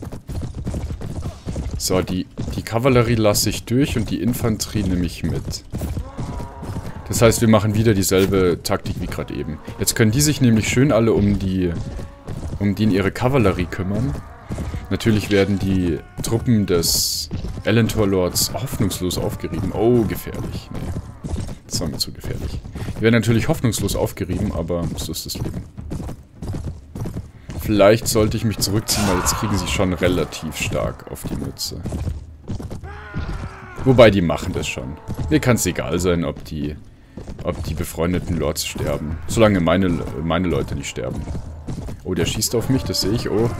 So, die Kavallerie lasse ich durch und die Infanterie nehme ich mit. Das heißt, wir machen wieder dieselbe Taktik wie gerade eben. Jetzt können die sich nämlich schön alle um die in ihre Kavallerie kümmern. Natürlich werden die Truppen des Elentor Lords hoffnungslos aufgerieben. Oh, gefährlich. Nee, das war mir zu gefährlich. Die werden natürlich hoffnungslos aufgerieben, aber so ist das Leben. Vielleicht sollte ich mich zurückziehen, weil jetzt kriegen sie schon relativ stark auf die Mütze. Wobei, die machen das schon. Mir kann es egal sein, ob die befreundeten Lords sterben. Solange meine Leute nicht sterben. Oh, der schießt auf mich, das sehe ich. Oh.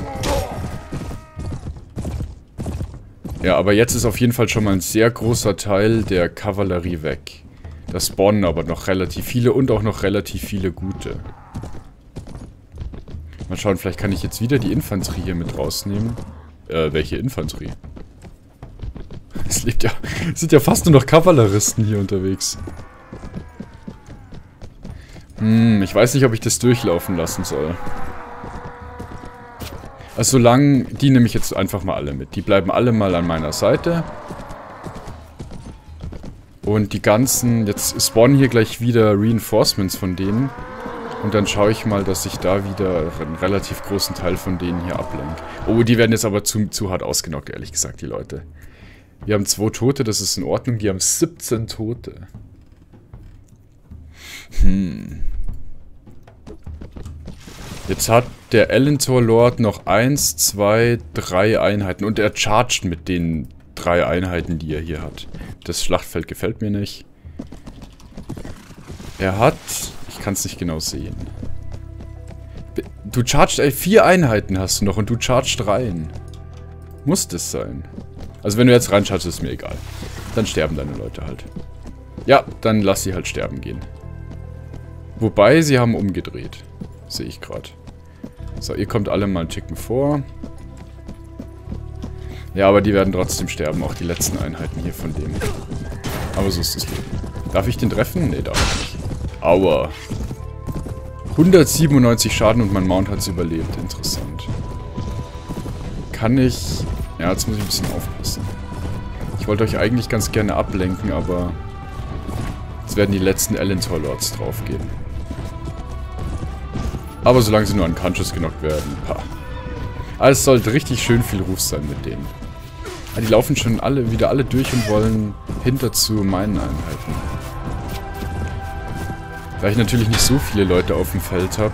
Ja, aber jetzt ist auf jeden Fall schon mal ein sehr großer Teil der Kavallerie weg. Da spawnen aber noch relativ viele und auch noch relativ viele gute. Mal schauen, vielleicht kann ich jetzt wieder die Infanterie hier mit rausnehmen. Welche Infanterie? Es sind ja fast nur noch Kavalleristen hier unterwegs. Ich weiß nicht, ob ich das durchlaufen lassen soll. Also solange, die nehme ich jetzt einfach mal alle mit. Die bleiben alle mal an meiner Seite. Und die ganzen, jetzt spawnen hier gleich wieder Reinforcements von denen. Und dann schaue ich mal, dass ich da wieder einen relativ großen Teil von denen hier ablenke. Oh, die werden jetzt aber zu hart ausgenockt, ehrlich gesagt, die Leute. Wir haben 2 Tote, das ist in Ordnung. Die haben 17 Tote. Jetzt hat der Elentor Lord noch 1, 2, 3 Einheiten. Und er chargt mit den 3 Einheiten, die er hier hat. Das Schlachtfeld gefällt mir nicht. Er hat... Ich kann es nicht genau sehen. Du chargst... 4 Einheiten hast du noch und du chargst rein. Muss das sein? Also wenn du jetzt reinschaust, ist mir egal. Dann sterben deine Leute halt. Ja, dann lass sie halt sterben gehen. Wobei, sie haben umgedreht. Sehe ich gerade. So, ihr kommt alle mal einen Ticken vor. Ja, aber die werden trotzdem sterben, auch die letzten Einheiten hier von denen. Aber so ist das Leben. Darf ich den treffen? Nee, darf ich nicht. Aua. 197 Schaden und mein Mount hat es überlebt. Interessant. Kann ich... Ja, jetzt muss ich ein bisschen aufpassen. Ich wollte euch eigentlich ganz gerne ablenken, aber... Jetzt werden die letzten Elentor Lords draufgehen. Aber solange sie nur an Conscious genockt werden, Also es sollte richtig schön viel Ruf sein mit denen. Die laufen schon wieder alle durch und wollen hinter zu meinen Einheiten. Da ich natürlich nicht so viele Leute auf dem Feld habe,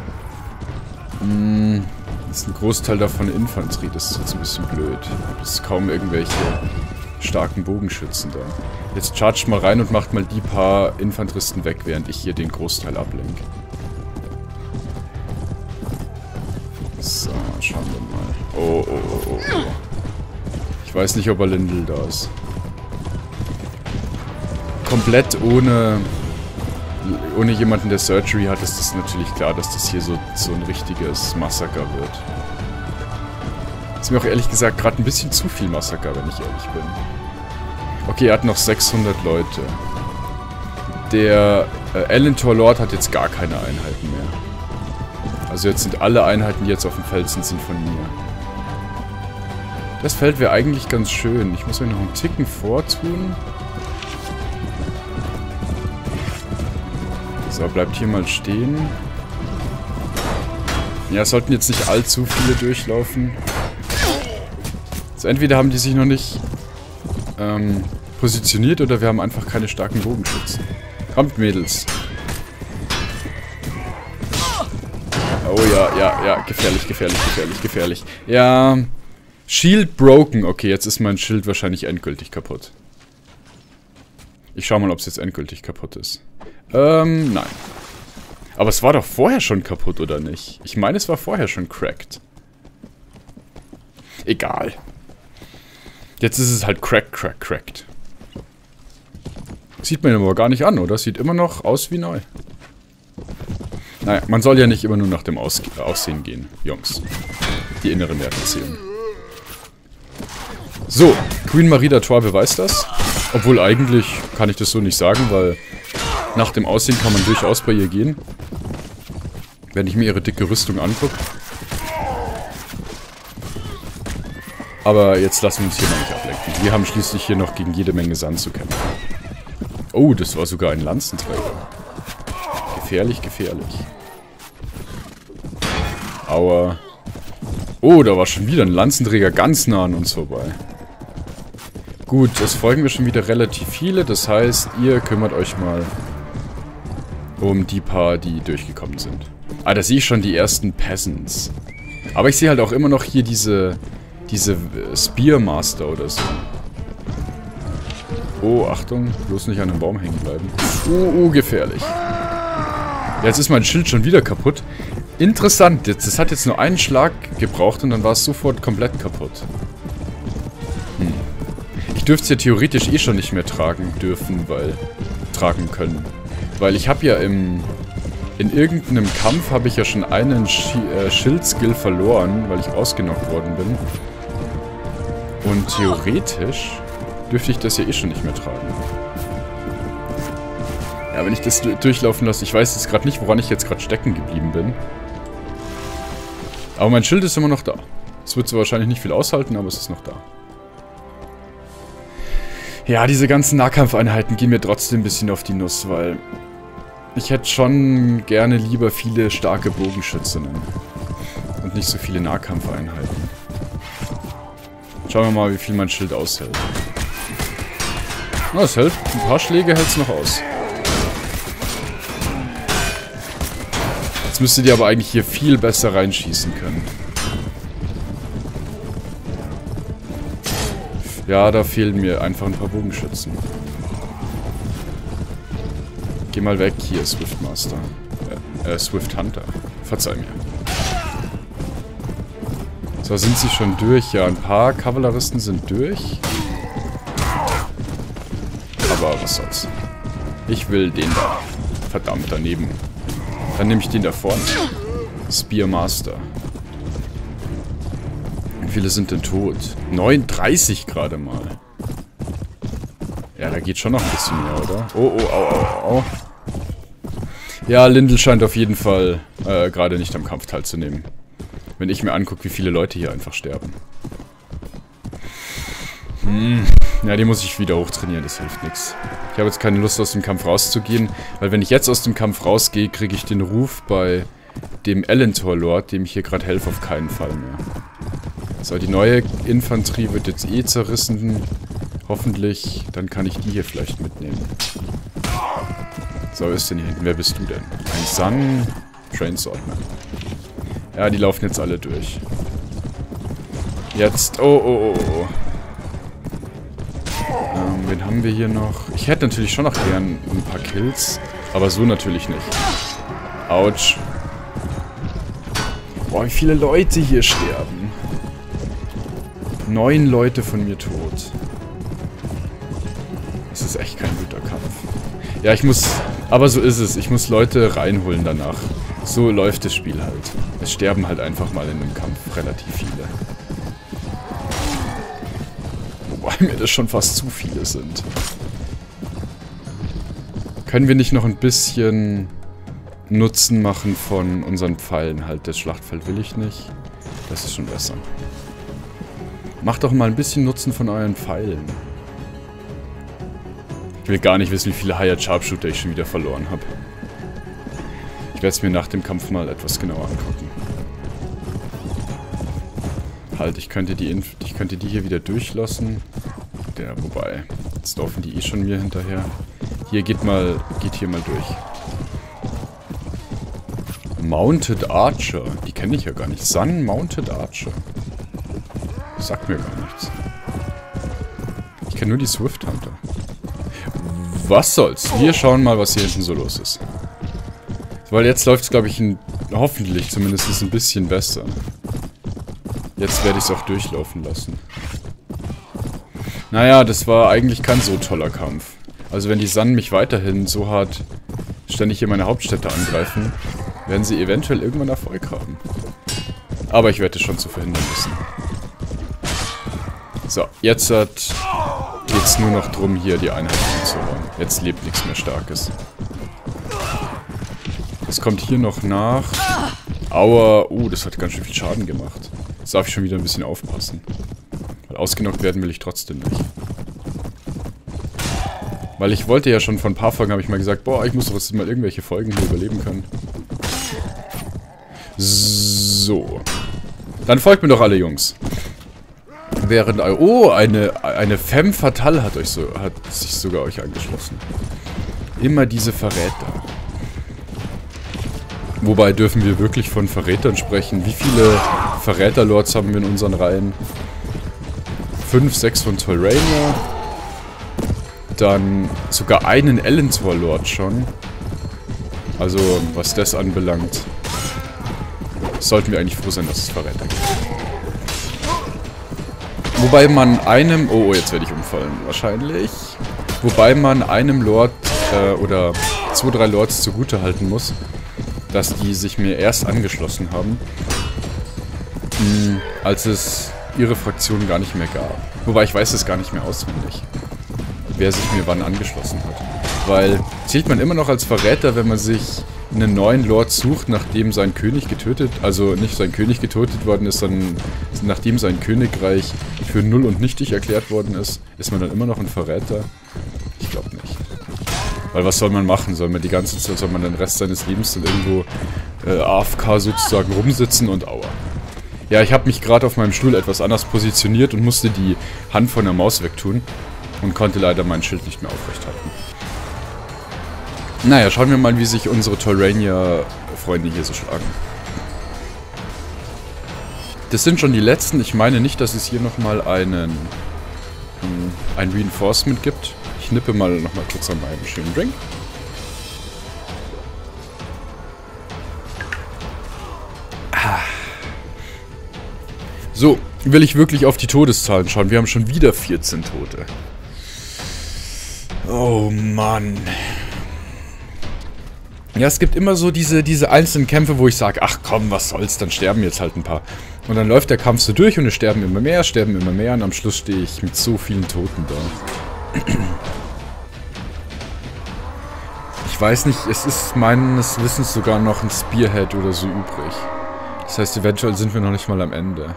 ist ein Großteil davon Infanterie. Das ist jetzt ein bisschen blöd. Es ist kaum irgendwelche starken Bogenschützen da. Jetzt chargt mal rein und macht mal die paar Infanteristen weg, während ich hier den Großteil ablenke. So, schauen wir mal. Oh. Ich weiß nicht, ob Alindel da ist. Komplett ohne jemanden, der Surgery hat, ist es natürlich klar, dass das hier so ein richtiges Massaker wird. Ist mir auch ehrlich gesagt gerade ein bisschen zu viel Massaker, wenn ich ehrlich bin. Okay, er hat noch 600 Leute. Der Elentor Lord hat jetzt gar keine Einheiten mehr. Also jetzt sind alle Einheiten, die jetzt auf dem Feld sind von mir. Das Feld wäre eigentlich ganz schön. Ich muss mir noch einen Ticken vortun. So, bleibt hier mal stehen. Ja, es sollten jetzt nicht allzu viele durchlaufen. Also entweder haben die sich noch nicht positioniert oder wir haben einfach keine starken Bogenschützen. Kommt, Mädels. Oh ja, gefährlich. Ja, Shield broken. Okay, jetzt ist mein Schild wahrscheinlich endgültig kaputt. Ich schau mal, ob es jetzt endgültig kaputt ist. Nein. Aber es war doch vorher schon kaputt, oder nicht? Ich meine, es war vorher schon cracked. Egal. Jetzt ist es halt cracked. Sieht man ihm aber gar nicht an, oder? Sieht immer noch aus wie neu. Naja, man soll ja nicht immer nur nach dem Aussehen gehen, Jungs. Die inneren Werte zählen. So, Queen Marie d'Artois beweist das. Obwohl eigentlich kann ich das so nicht sagen, weil nach dem Aussehen kann man durchaus bei ihr gehen. Wenn ich mir ihre dicke Rüstung angucke. Aber jetzt lassen wir uns hier mal nicht ablenken. Wir haben schließlich hier noch gegen jede Menge Sand zu kämpfen. Oh, das war sogar ein Lanzenträger. Gefährlich, gefährlich. Aua. Oh, da war schon wieder ein Lanzenträger ganz nah an uns vorbei. Gut, es folgen mir schon wieder relativ viele. Das heißt, ihr kümmert euch mal um die paar, die durchgekommen sind. Ah, da sehe ich schon die ersten Peasants. Aber ich sehe halt auch immer noch hier diese Spearmaster oder so. Oh, Achtung, bloß nicht an einem Baum hängen bleiben. Gefährlich. Jetzt ist mein Schild schon wieder kaputt. Interessant, das hat jetzt nur einen Schlag gebraucht und dann war es sofort komplett kaputt. Ich dürfte es ja theoretisch eh schon nicht mehr tragen können. Weil ich habe ja in irgendeinem Kampf habe ich ja schon einen Schild-Skill verloren, weil ich ausgenockt worden bin. Und theoretisch dürfte ich das ja eh schon nicht mehr tragen. Ja, wenn ich das durchlaufen lasse, ich weiß jetzt gerade nicht, woran ich jetzt gerade stecken geblieben bin. Aber mein Schild ist immer noch da. Es wird zwar wahrscheinlich nicht viel aushalten, aber es ist noch da. Ja, diese ganzen Nahkampfeinheiten gehen mir trotzdem ein bisschen auf die Nuss, weil ich hätte schon gerne lieber viele starke Bogenschützinnen. Und nicht so viele Nahkampfeinheiten. Schauen wir mal, wie viel mein Schild aushält. Es hält. Ein paar Schläge hält es noch aus. Jetzt müsstet ihr aber eigentlich hier viel besser reinschießen können. Ja, da fehlen mir einfach ein paar Bogenschützen. Geh mal weg hier, Swiftmaster. Swift Hunter. Verzeih mir. So, sind sie schon durch? Ja, ein paar Kavalleristen sind durch. Aber was soll's. Ich will den da. Verdammt, daneben. Dann nehme ich den da vorne. Spearmaster. Wie viele sind denn tot? 39 gerade mal. Ja, da geht schon noch ein bisschen mehr, oder? Oh. Ja, Lindel scheint auf jeden Fall gerade nicht am Kampf teilzunehmen. Wenn ich mir angucke, wie viele Leute hier einfach sterben. Ja, die muss ich wieder hochtrainieren, das hilft nichts. Ich habe jetzt keine Lust, aus dem Kampf rauszugehen, weil wenn ich jetzt aus dem Kampf rausgehe, kriege ich den Ruf bei dem Ellentor-Lord, dem ich hier gerade helfe, auf keinen Fall mehr. So, die neue Infanterie wird jetzt eh zerrissen. Hoffentlich, dann kann ich die hier vielleicht mitnehmen. So, wer ist denn hier hinten? Wer bist du denn? Ein Sun Trainswordman. Ja, die laufen jetzt alle durch. Jetzt, oh. Wen haben wir hier noch? Ich hätte natürlich schon noch gern ein paar Kills, aber so natürlich nicht. Autsch. Boah, wie viele Leute hier sterben. 9 Leute von mir tot. Das ist echt kein guter Kampf. Ja, ich muss... Aber so ist es. Ich muss Leute reinholen danach. So läuft das Spiel halt. Es sterben halt einfach mal in einem Kampf relativ viele. Wobei mir das schon fast zu viele sind. Können wir nicht noch ein bisschen Nutzen machen von unseren Pfeilen? Halt, das Schlachtfeld will ich nicht. Das ist schon besser. Macht doch mal ein bisschen Nutzen von euren Pfeilen. Ich will gar nicht wissen, wie viele Hired Sharpshooter ich schon wieder verloren habe. Ich werde es mir nach dem Kampf mal etwas genauer angucken. Halt, ich könnte die hier wieder durchlassen. Wobei, jetzt laufen die eh schon mir hinterher. Hier, geht hier mal durch. Mounted Archer. Die kenne ich ja gar nicht. Sun Mounted Archer. Sagt mir gar nichts. Ich kenne nur die Swift Hunter. Was soll's? Wir schauen mal, was hier hinten so los ist. Weil jetzt läuft es, glaube ich, hoffentlich zumindest ein bisschen besser. Jetzt werde ich es auch durchlaufen lassen. Naja, das war eigentlich kein so toller Kampf. Also wenn die Sun mich weiterhin so hart ständig hier meine Hauptstädte angreifen, werden sie eventuell irgendwann Erfolg haben. Aber ich werde es schon zu verhindern wissen. So, jetzt geht's nur noch drum, hier die Einheit zu holen. Jetzt lebt nichts mehr Starkes. Das kommt hier noch nach. Aua. Das hat ganz schön viel Schaden gemacht. Jetzt darf ich schon wieder ein bisschen aufpassen. Weil ausgenockt werden will ich trotzdem nicht. Weil ich wollte ja schon vor ein paar Folgen, habe ich mal gesagt, boah, ich muss doch jetzt mal irgendwelche Folgen hier überleben können. So. Dann folgt mir doch alle Jungs. Während... Oh, eine Femme Fatale hat sich sogar euch angeschlossen. Immer diese Verräter. Wobei dürfen wir wirklich von Verrätern sprechen? Wie viele Verräterlords haben wir in unseren Reihen? 5, 6 von Tolrania. Dann sogar einen Ellentor-Lord schon. Also, was das anbelangt, sollten wir eigentlich froh sein, dass es Verräter gibt. Wobei man einem... Oh, jetzt werde ich umfallen, wahrscheinlich. Wobei man einem Lord oder 2, 3 Lords zugutehalten muss, dass die sich mir erst angeschlossen haben, als es ihre Fraktion gar nicht mehr gab. Wobei ich weiß es gar nicht mehr auswendig, wer sich mir wann angeschlossen hat. Weil, zählt man immer noch als Verräter, wenn man sich einen neuen Lord sucht, nachdem sein König getötet, also nicht sein König getötet worden ist, sondern nachdem sein Königreich für null und nichtig erklärt worden ist, ist man dann immer noch ein Verräter? Ich glaube nicht. Weil was soll man machen? Soll man die ganze Zeit, soll man den Rest seines Lebens dann irgendwo AFK sozusagen rumsitzen und aua. Ja, ich habe mich gerade auf meinem Stuhl etwas anders positioniert und musste die Hand von der Maus wegtun und konnte leider mein Schild nicht mehr aufrecht halten. Naja, schauen wir mal, wie sich unsere Tolrania-Freunde hier so schlagen. Das sind schon die letzten. Ich meine nicht, dass es hier nochmal ein Reinforcement gibt. Ich nippe mal nochmal kurz an meinem schönen Drink. So, will ich wirklich auf die Todeszahlen schauen? Wir haben schon wieder 14 Tote. Oh Mann. Ja, es gibt immer so diese einzelnen Kämpfe, wo ich sage, ach komm, was soll's, dann sterben jetzt halt ein paar. Und dann läuft der Kampf so durch und es sterben immer mehr und am Schluss stehe ich mit so vielen Toten da. Ich weiß nicht, es ist meines Wissens sogar noch ein Spearhead oder so übrig. Das heißt, eventuell sind wir noch nicht mal am Ende.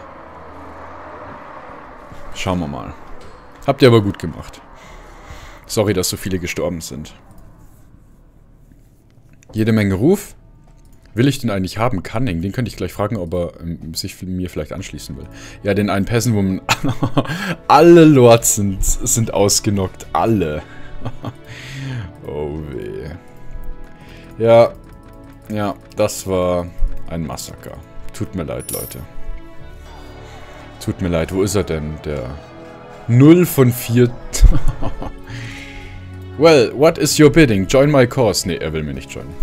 Schauen wir mal. Habt ihr aber gut gemacht. Sorry, dass so viele gestorben sind. Jede Menge Ruf. Will ich den eigentlich haben? Cunning. Den könnte ich gleich fragen, ob er sich mir vielleicht anschließen will. Ja, den einen Peasant Woman. Alle Lords sind ausgenockt. Alle. Oh weh. Ja. Ja, das war ein Massaker. Tut mir leid, Leute. Tut mir leid. Wo ist er denn? Der 0 von 4. Well, what is your bidding? Join my cause. Nee, er will mir nicht joinen.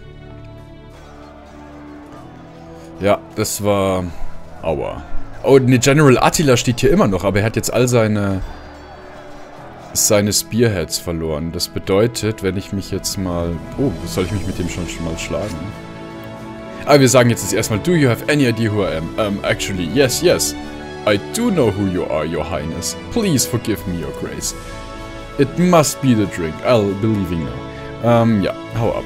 Ja, das war... Aua. Oh, ne, General Attila steht hier immer noch, aber er hat jetzt all seine Spearheads verloren. Das bedeutet, wenn ich mich jetzt mal... Oh, soll ich mich mit dem schon mal schlagen? Aber wir sagen jetzt erstmal, do you have any idea who I am? Actually, yes. I do know who you are, your highness. Please forgive me, your grace. It must be the drink. I'll be leaving now. Ja, hau ab.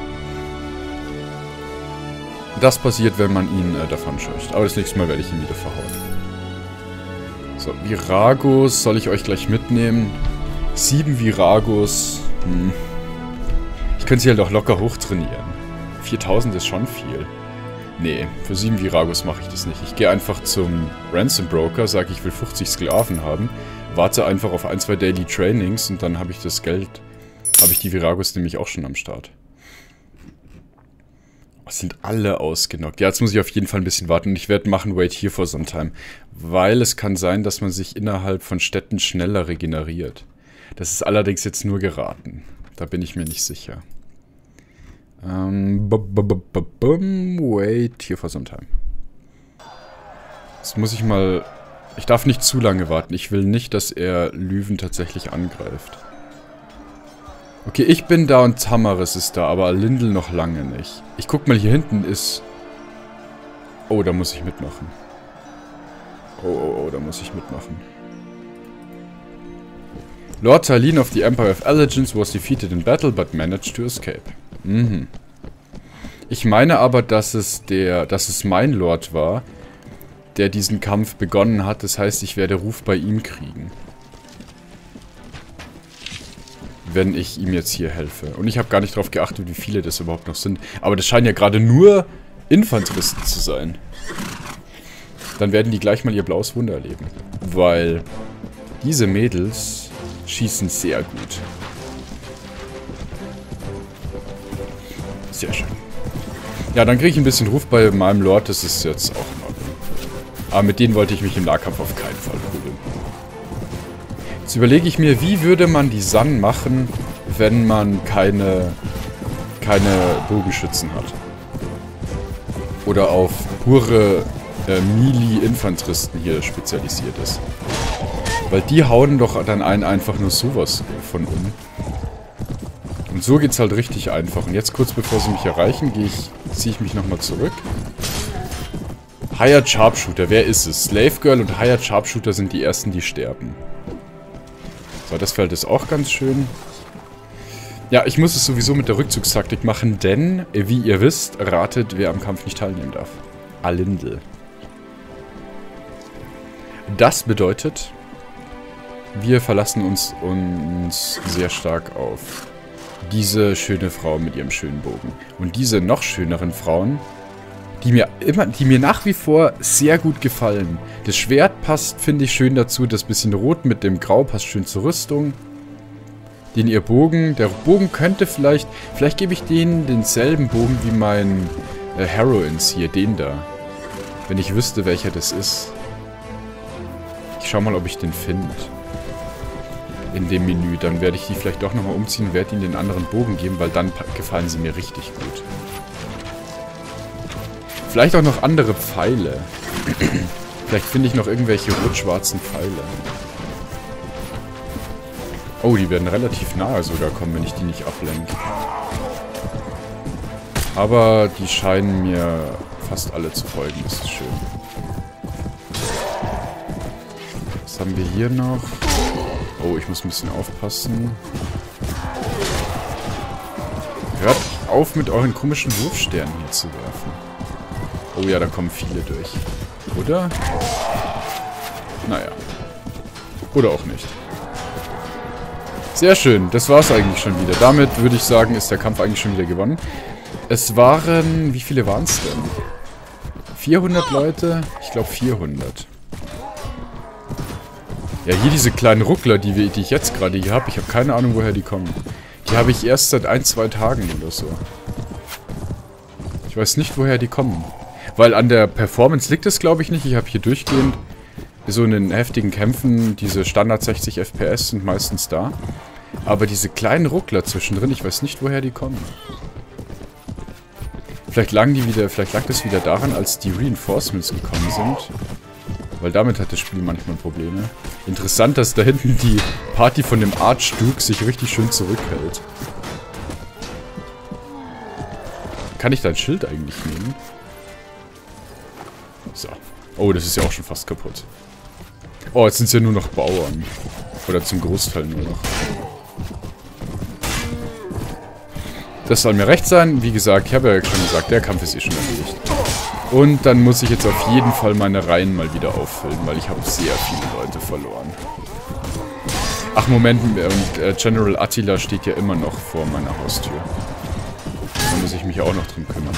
Das passiert, wenn man ihn davon scheucht. Aber das nächste Mal werde ich ihn wieder verhauen. So, Viragos soll ich euch gleich mitnehmen. 7 Viragos. Ich könnte sie halt auch locker hochtrainieren. 4000 ist schon viel. Nee, für 7 Viragos mache ich das nicht. Ich gehe einfach zum Ransom Broker, sage, ich will 50 Sklaven haben. Warte einfach auf 1, 2 Daily Trainings und dann habe ich das Geld. Habe ich die Viragos nämlich auch schon am Start. Sind alle ausgenockt. Ja, jetzt muss ich auf jeden Fall ein bisschen warten und ich werde machen Wait here for some time. Weil es kann sein, dass man sich innerhalb von Städten schneller regeneriert. Das ist allerdings jetzt nur geraten. Da bin ich mir nicht sicher. Wait here for some time. Jetzt muss ich mal... Ich darf nicht zu lange warten. Ich will nicht, dass er Lüwen tatsächlich angreift. Okay, ich bin da und Tamaris ist da, aber Lindel noch lange nicht. Ich guck mal, hier hinten ist... Oh, da muss ich mitmachen. Oh, da muss ich mitmachen. Lord Talin of the Empire of Allegiance was defeated in battle, but managed to escape. Mhm. Ich meine aber, dass es mein Lord war, der diesen Kampf begonnen hat. Das heißt, ich werde Ruf bei ihm kriegen. Wenn ich ihm jetzt hier helfe. Und ich habe gar nicht darauf geachtet, wie viele das überhaupt noch sind. Aber das scheinen ja gerade nur Infanteristen zu sein. Dann werden die gleich mal ihr blaues Wunder erleben. Weil diese Mädels schießen sehr gut. Sehr schön. Ja, dann kriege ich ein bisschen Ruf bei meinem Lord. Das ist jetzt auch in Ordnung. Aber mit denen wollte ich mich im Nahkampf auf keinen Fall prügeln. Jetzt überlege ich mir, wie würde man die Sun machen, wenn man keine Bogenschützen hat. Oder auf pure Melee-Infanteristen hier spezialisiert ist. Weil die hauen doch dann einen einfach nur sowas von um. Und so geht's halt richtig einfach. Und jetzt kurz bevor sie mich erreichen, ziehe ich mich nochmal zurück. Hired Sharpshooter, wer ist es? Slave Girl und Hired Sharpshooter sind die ersten, die sterben. So, das Feld ist auch ganz schön. Ja, ich muss es sowieso mit der Rückzugstaktik machen, denn, wie ihr wisst, ratet, wer am Kampf nicht teilnehmen darf. Alindel. Das bedeutet, wir verlassen uns sehr stark auf diese schöne Frau mit ihrem schönen Bogen. Und diese noch schöneren Frauen, die mir nach wie vor sehr gut gefallen. Das Schwert passt, finde ich, schön dazu. Das bisschen Rot mit dem Grau passt schön zur Rüstung. Ihr Bogen, der Bogen könnte vielleicht gebe ich denen denselben Bogen wie mein Heroines hier, den da. Wenn ich wüsste, welcher das ist. Ich schau mal, ob ich den finde. In dem Menü. Dann werde ich die vielleicht doch nochmal umziehen und werde ihnen den anderen Bogen geben, weil dann gefallen sie mir richtig gut. Vielleicht auch noch andere Pfeile. Vielleicht finde ich noch irgendwelche rot-schwarzen Pfeile. Oh, die werden relativ nahe sogar kommen, wenn ich die nicht ablenke. Aber die scheinen mir fast alle zu folgen. Das ist schön. Was haben wir hier noch? Oh, ich muss ein bisschen aufpassen. Hört auf, mit euren komischen Wurfsternen hier zu werfen. Oh ja, da kommen viele durch. Oder? Naja. Oder auch nicht. Sehr schön, das war's eigentlich schon wieder. Damit würde ich sagen, ist der Kampf eigentlich schon wieder gewonnen. Es waren... Wie viele waren es denn? 400 Leute? Ich glaube 400. Ja, hier diese kleinen Ruckler, die ich jetzt gerade hier habe. Ich habe keine Ahnung, woher die kommen. Die habe ich erst seit 1-2 Tagen oder so. Ich weiß nicht, woher die kommen. Weil an der Performance liegt es, glaube ich, nicht. Ich habe hier durchgehend so in den heftigen Kämpfen, diese Standard 60 FPS sind meistens da. Aber diese kleinen Ruckler zwischendrin, ich weiß nicht, woher die kommen. Vielleicht lag das wieder daran, als die Reinforcements gekommen sind. Weil damit hat das Spiel manchmal Probleme. Interessant, dass da hinten die Party von dem Archduke sich richtig schön zurückhält. Kann ich dein Schild eigentlich nehmen? So. Oh, das ist ja auch schon fast kaputt. Oh, jetzt sind es ja nur noch Bauern. Oder zum Großteil nur noch. Das soll mir recht sein. Wie gesagt, ich habe ja schon gesagt, der Kampf ist eh schon erledigt. Und dann muss ich jetzt auf jeden Fall meine Reihen mal wieder auffüllen, weil ich habe sehr viele Leute verloren. Ach, Moment, und General Attila steht ja immer noch vor meiner Haustür. Da muss ich mich auch noch drum kümmern.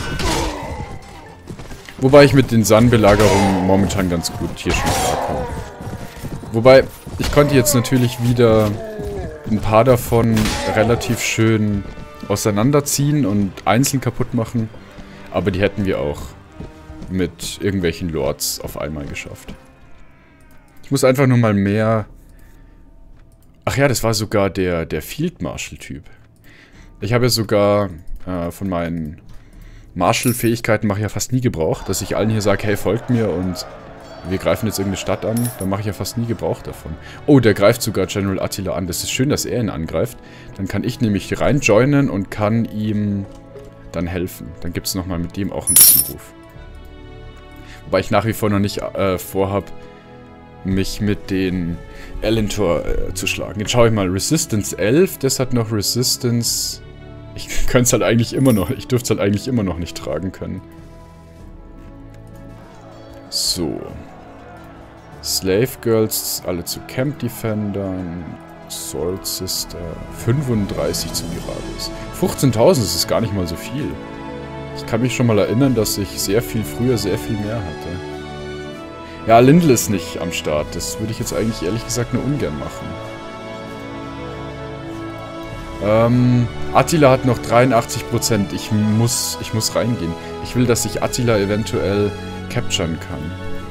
Wobei ich mit den Sun-Belagerungen momentan ganz gut hier schon klarkomme. Wobei, ich konnte jetzt natürlich wieder ein paar davon relativ schön auseinanderziehen und einzeln kaputt machen. Aber die hätten wir auch mit irgendwelchen Lords auf einmal geschafft. Ich muss einfach nur mal mehr... Ach ja, das war sogar der Field Marshal-Typ. Ich habe ja sogar von meinen Marshal-Fähigkeiten mache ich ja fast nie Gebrauch, dass ich allen hier sage, hey, folgt mir und wir greifen jetzt irgendeine Stadt an. Da mache ich ja fast nie Gebrauch davon. Oh, der greift sogar General Attila an. Das ist schön, dass er ihn angreift. Dann kann ich nämlich reinjoinen und kann ihm dann helfen. Dann gibt es nochmal mit dem auch ein bisschen Ruf. Wobei ich nach wie vor noch nicht vorhab, mich mit den Elentor zu schlagen. Jetzt schaue ich mal. Resistance 11, das hat noch Resistance... Ich könnte es halt eigentlich immer noch... Ich dürfte es halt eigentlich immer noch nicht tragen können. So. Slave Girls, alle zu Camp Defendern. Sword Sister. 35 zu Viragos. 15.000 ist gar nicht mal so viel. Ich kann mich schon mal erinnern, dass ich sehr viel früher sehr viel mehr hatte. Ja, Lindl ist nicht am Start. Das würde ich jetzt eigentlich ehrlich gesagt nur ungern machen. Attila hat noch 83%. Ich muss reingehen. Ich will, dass ich Attila eventuell capturen kann.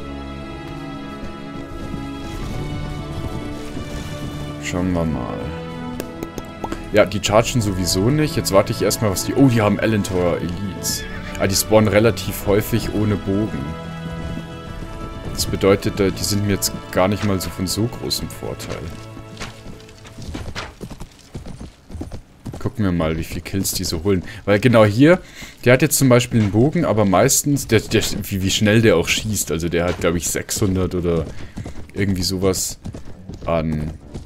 Schauen wir mal. Ja, die chargen sowieso nicht. Jetzt warte ich erstmal, was die... Oh, die haben Elentor Elites. Ah, die spawnen relativ häufig ohne Bogen. Das bedeutet, die sind mir jetzt gar nicht mal so von so großem Vorteil. Gucken wir mal, wie viele Kills die so holen. Weil genau hier, der hat jetzt zum Beispiel einen Bogen, aber meistens, wie schnell der auch schießt. Also der hat, glaube ich, 600 oder irgendwie sowas an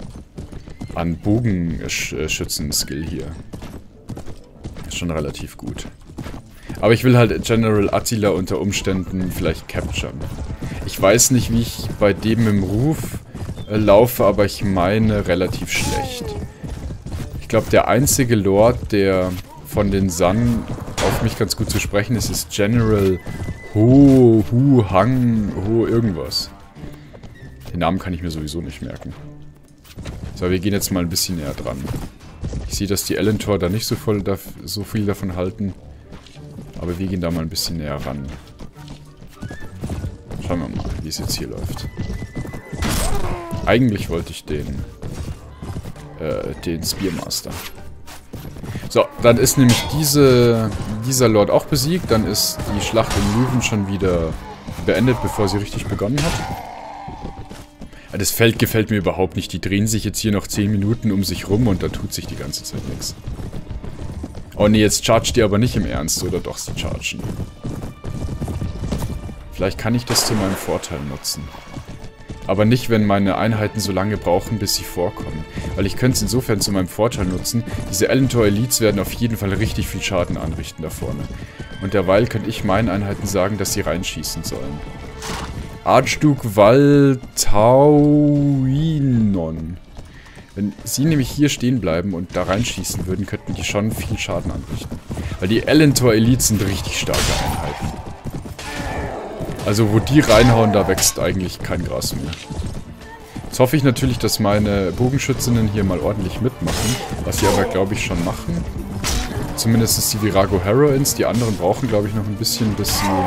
Bogenschützen-Skill hier. Ist schon relativ gut. Aber ich will halt General Attila unter Umständen vielleicht capturen. Ich weiß nicht, wie ich bei dem im Ruf laufe, aber ich meine relativ schlecht. Ich glaube, der einzige Lord, der von den Sun auf mich ganz gut zu sprechen ist, ist General Ho irgendwas. Den Namen kann ich mir sowieso nicht merken. So, wir gehen jetzt mal ein bisschen näher dran. Ich sehe, dass die Elentor da nicht so viel davon halten. Aber wir gehen da mal ein bisschen näher ran. Schauen wir mal, wie es jetzt hier läuft. Eigentlich wollte ich den Spearmaster. So, dann ist nämlich dieser Lord auch besiegt. Dann ist die Schlacht im Löwen schon wieder beendet, bevor sie richtig begonnen hat. Das Feld gefällt mir überhaupt nicht. Die drehen sich jetzt hier noch 10 Minuten um sich rum und da tut sich die ganze Zeit nichts. Oh ne, jetzt chargt die aber nicht im Ernst, oder doch, sie chargen. Vielleicht kann ich das zu meinem Vorteil nutzen. Aber nicht, wenn meine Einheiten so lange brauchen, bis sie vorkommen. Weil ich könnte es insofern zu meinem Vorteil nutzen. Diese Elentor Elites werden auf jeden Fall richtig viel Schaden anrichten da vorne. Und derweil könnte ich meinen Einheiten sagen, dass sie reinschießen sollen. Archduke Valtauinon. Wenn sie nämlich hier stehen bleiben und da reinschießen würden, könnten die schon viel Schaden anrichten. Weil die Elentor Elites sind richtig starke Einheiten. Also wo die reinhauen, da wächst eigentlich kein Gras mehr. Jetzt hoffe ich natürlich, dass meine Bogenschützinnen hier mal ordentlich mitmachen. Was sie aber, glaube ich, schon machen. Zumindest ist die Virago Heroines. Die anderen brauchen, glaube ich, noch ein bisschen, bis sie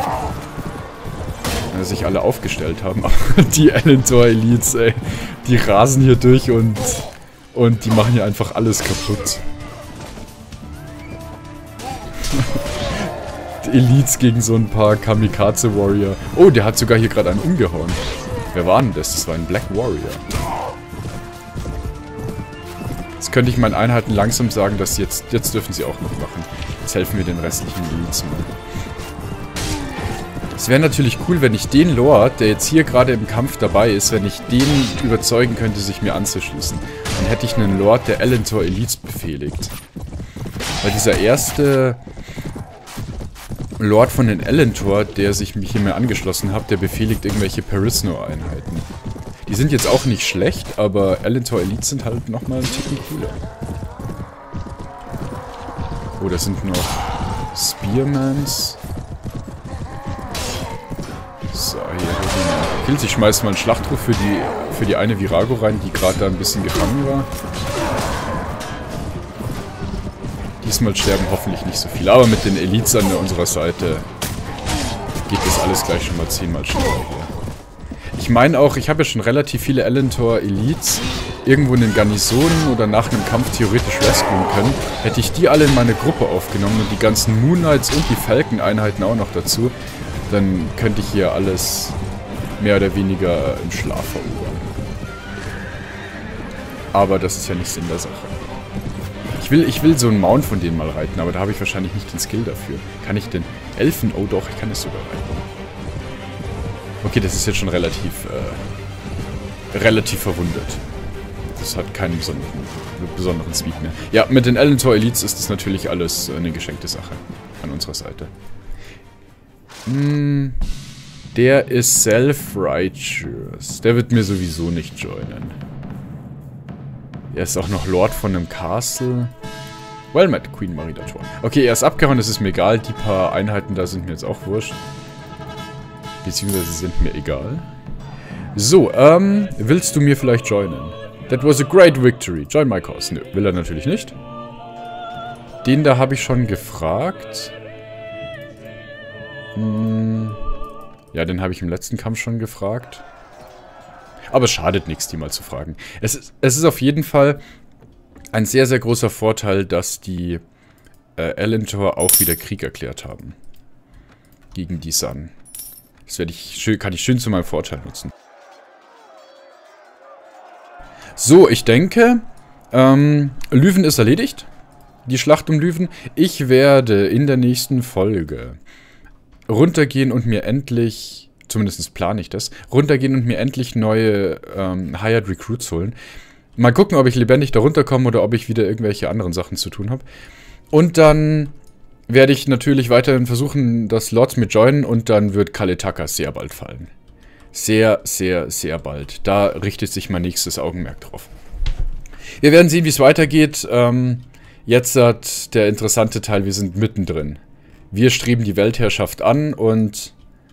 sich alle aufgestellt haben. Aber die Elentor Elites, ey, die rasen hier durch und die machen hier einfach alles kaputt. Die Elites gegen so ein paar Kamikaze-Warrior. Oh, der hat sogar hier gerade einen umgehauen. Wer war denn das? Das war ein Black Warrior. Jetzt könnte ich meinen Einheiten langsam sagen, dass jetzt dürfen sie auch mitmachen. Jetzt helfen wir den restlichen Elites mal. Es wäre natürlich cool, wenn ich den Lord, der jetzt hier gerade im Kampf dabei ist, wenn ich den überzeugen könnte, sich mir anzuschließen. Dann hätte ich einen Lord, der Elentor Elites befehligt. Weil dieser erste Lord von den Elentor, der sich hier mir angeschlossen hat, der befehligt irgendwelche Perisno-Einheiten. Die sind jetzt auch nicht schlecht, aber Elentor Elites sind halt nochmal ein Ticken cooler. Oh, das sind noch Spearmans. So, hier Kills. Ich schmeiß mal einen Schlachtruf für die eine Virago rein, die gerade da ein bisschen gefangen war. Diesmal sterben hoffentlich nicht so viele, aber mit den Elites an unserer Seite geht das alles gleich schon mal 10-mal schneller hier. Ich meine auch, ich habe ja schon relativ viele Elentor Elites irgendwo in den Garnisonen oder nach einem Kampf theoretisch rescuen können. Hätte ich die alle in meine Gruppe aufgenommen und die ganzen Moon Knights und die Falcon-Einheiten auch noch dazu, dann könnte ich hier alles mehr oder weniger im Schlaf verursachen. Aber das ist ja nicht Sinn der Sache. Ich will so einen Mount von denen mal reiten, aber da habe ich wahrscheinlich nicht den Skill dafür. Kann ich den Elfen? Oh doch, ich kann es sogar reiten. Okay, das ist jetzt schon relativ relativ verwundet. Das hat keinen besonderen Speed mehr. Ja, mit den Elentor Elites ist das natürlich alles eine geschenkte Sache an unserer Seite. Der ist self-righteous. Der wird mir sowieso nicht joinen. Er ist auch noch Lord von einem Castle. Well met, Queen Maridator. Okay, er ist abgehauen, das ist mir egal. Die paar Einheiten da sind mir jetzt auch wurscht. Beziehungsweise sind mir egal. So, willst du mir vielleicht joinen? That was a great victory. Join my cause. Nö, will er natürlich nicht. Den da habe ich schon gefragt. Ja, den habe ich im letzten Kampf schon gefragt. Aber es schadet nichts, die mal zu fragen. Es ist auf jeden Fall ein sehr, sehr großer Vorteil, dass die Elentor auch wieder Krieg erklärt haben. Gegen die Sun. Das kann ich schön zu meinem Vorteil nutzen. So, ich denke, Lüven ist erledigt. Die Schlacht um Lüven. Ich werde in der nächsten Folge runtergehen und mir endlich, zumindest plane ich das, runtergehen und mir endlich neue Hired Recruits holen. Mal gucken, ob ich lebendig da runterkomme oder ob ich wieder irgendwelche anderen Sachen zu tun habe. Und dann werde ich natürlich weiterhin versuchen, dass Lords mit joinen und dann wird Kaletaka sehr bald fallen. Sehr, sehr, sehr bald. Da richtet sich mein nächstes Augenmerk drauf. Wir werden sehen, wie es weitergeht. Jetzt hat der interessante Teil, wir sind mittendrin. Wir streben die Weltherrschaft an und...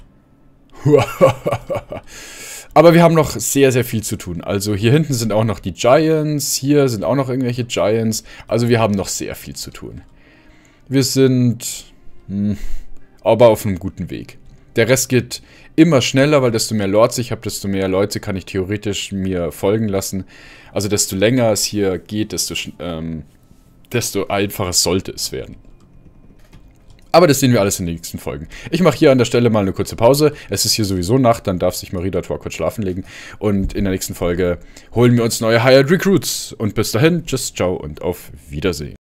Aber wir haben noch sehr, sehr viel zu tun. Also hier hinten sind auch noch die Giants, hier sind auch noch irgendwelche Giants. Also wir haben noch sehr viel zu tun. Wir sind aber auf einem guten Weg. Der Rest geht immer schneller, weil desto mehr Lords ich habe, desto mehr Leute kann ich theoretisch mir folgen lassen. Also desto länger es hier geht, desto einfacher sollte es werden. Aber das sehen wir alles in den nächsten Folgen. Ich mache hier an der Stelle mal eine kurze Pause. Es ist hier sowieso Nacht, dann darf sich Maridator kurz schlafen legen. Und in der nächsten Folge holen wir uns neue Hired Recruits. Und bis dahin, tschüss, ciao und auf Wiedersehen.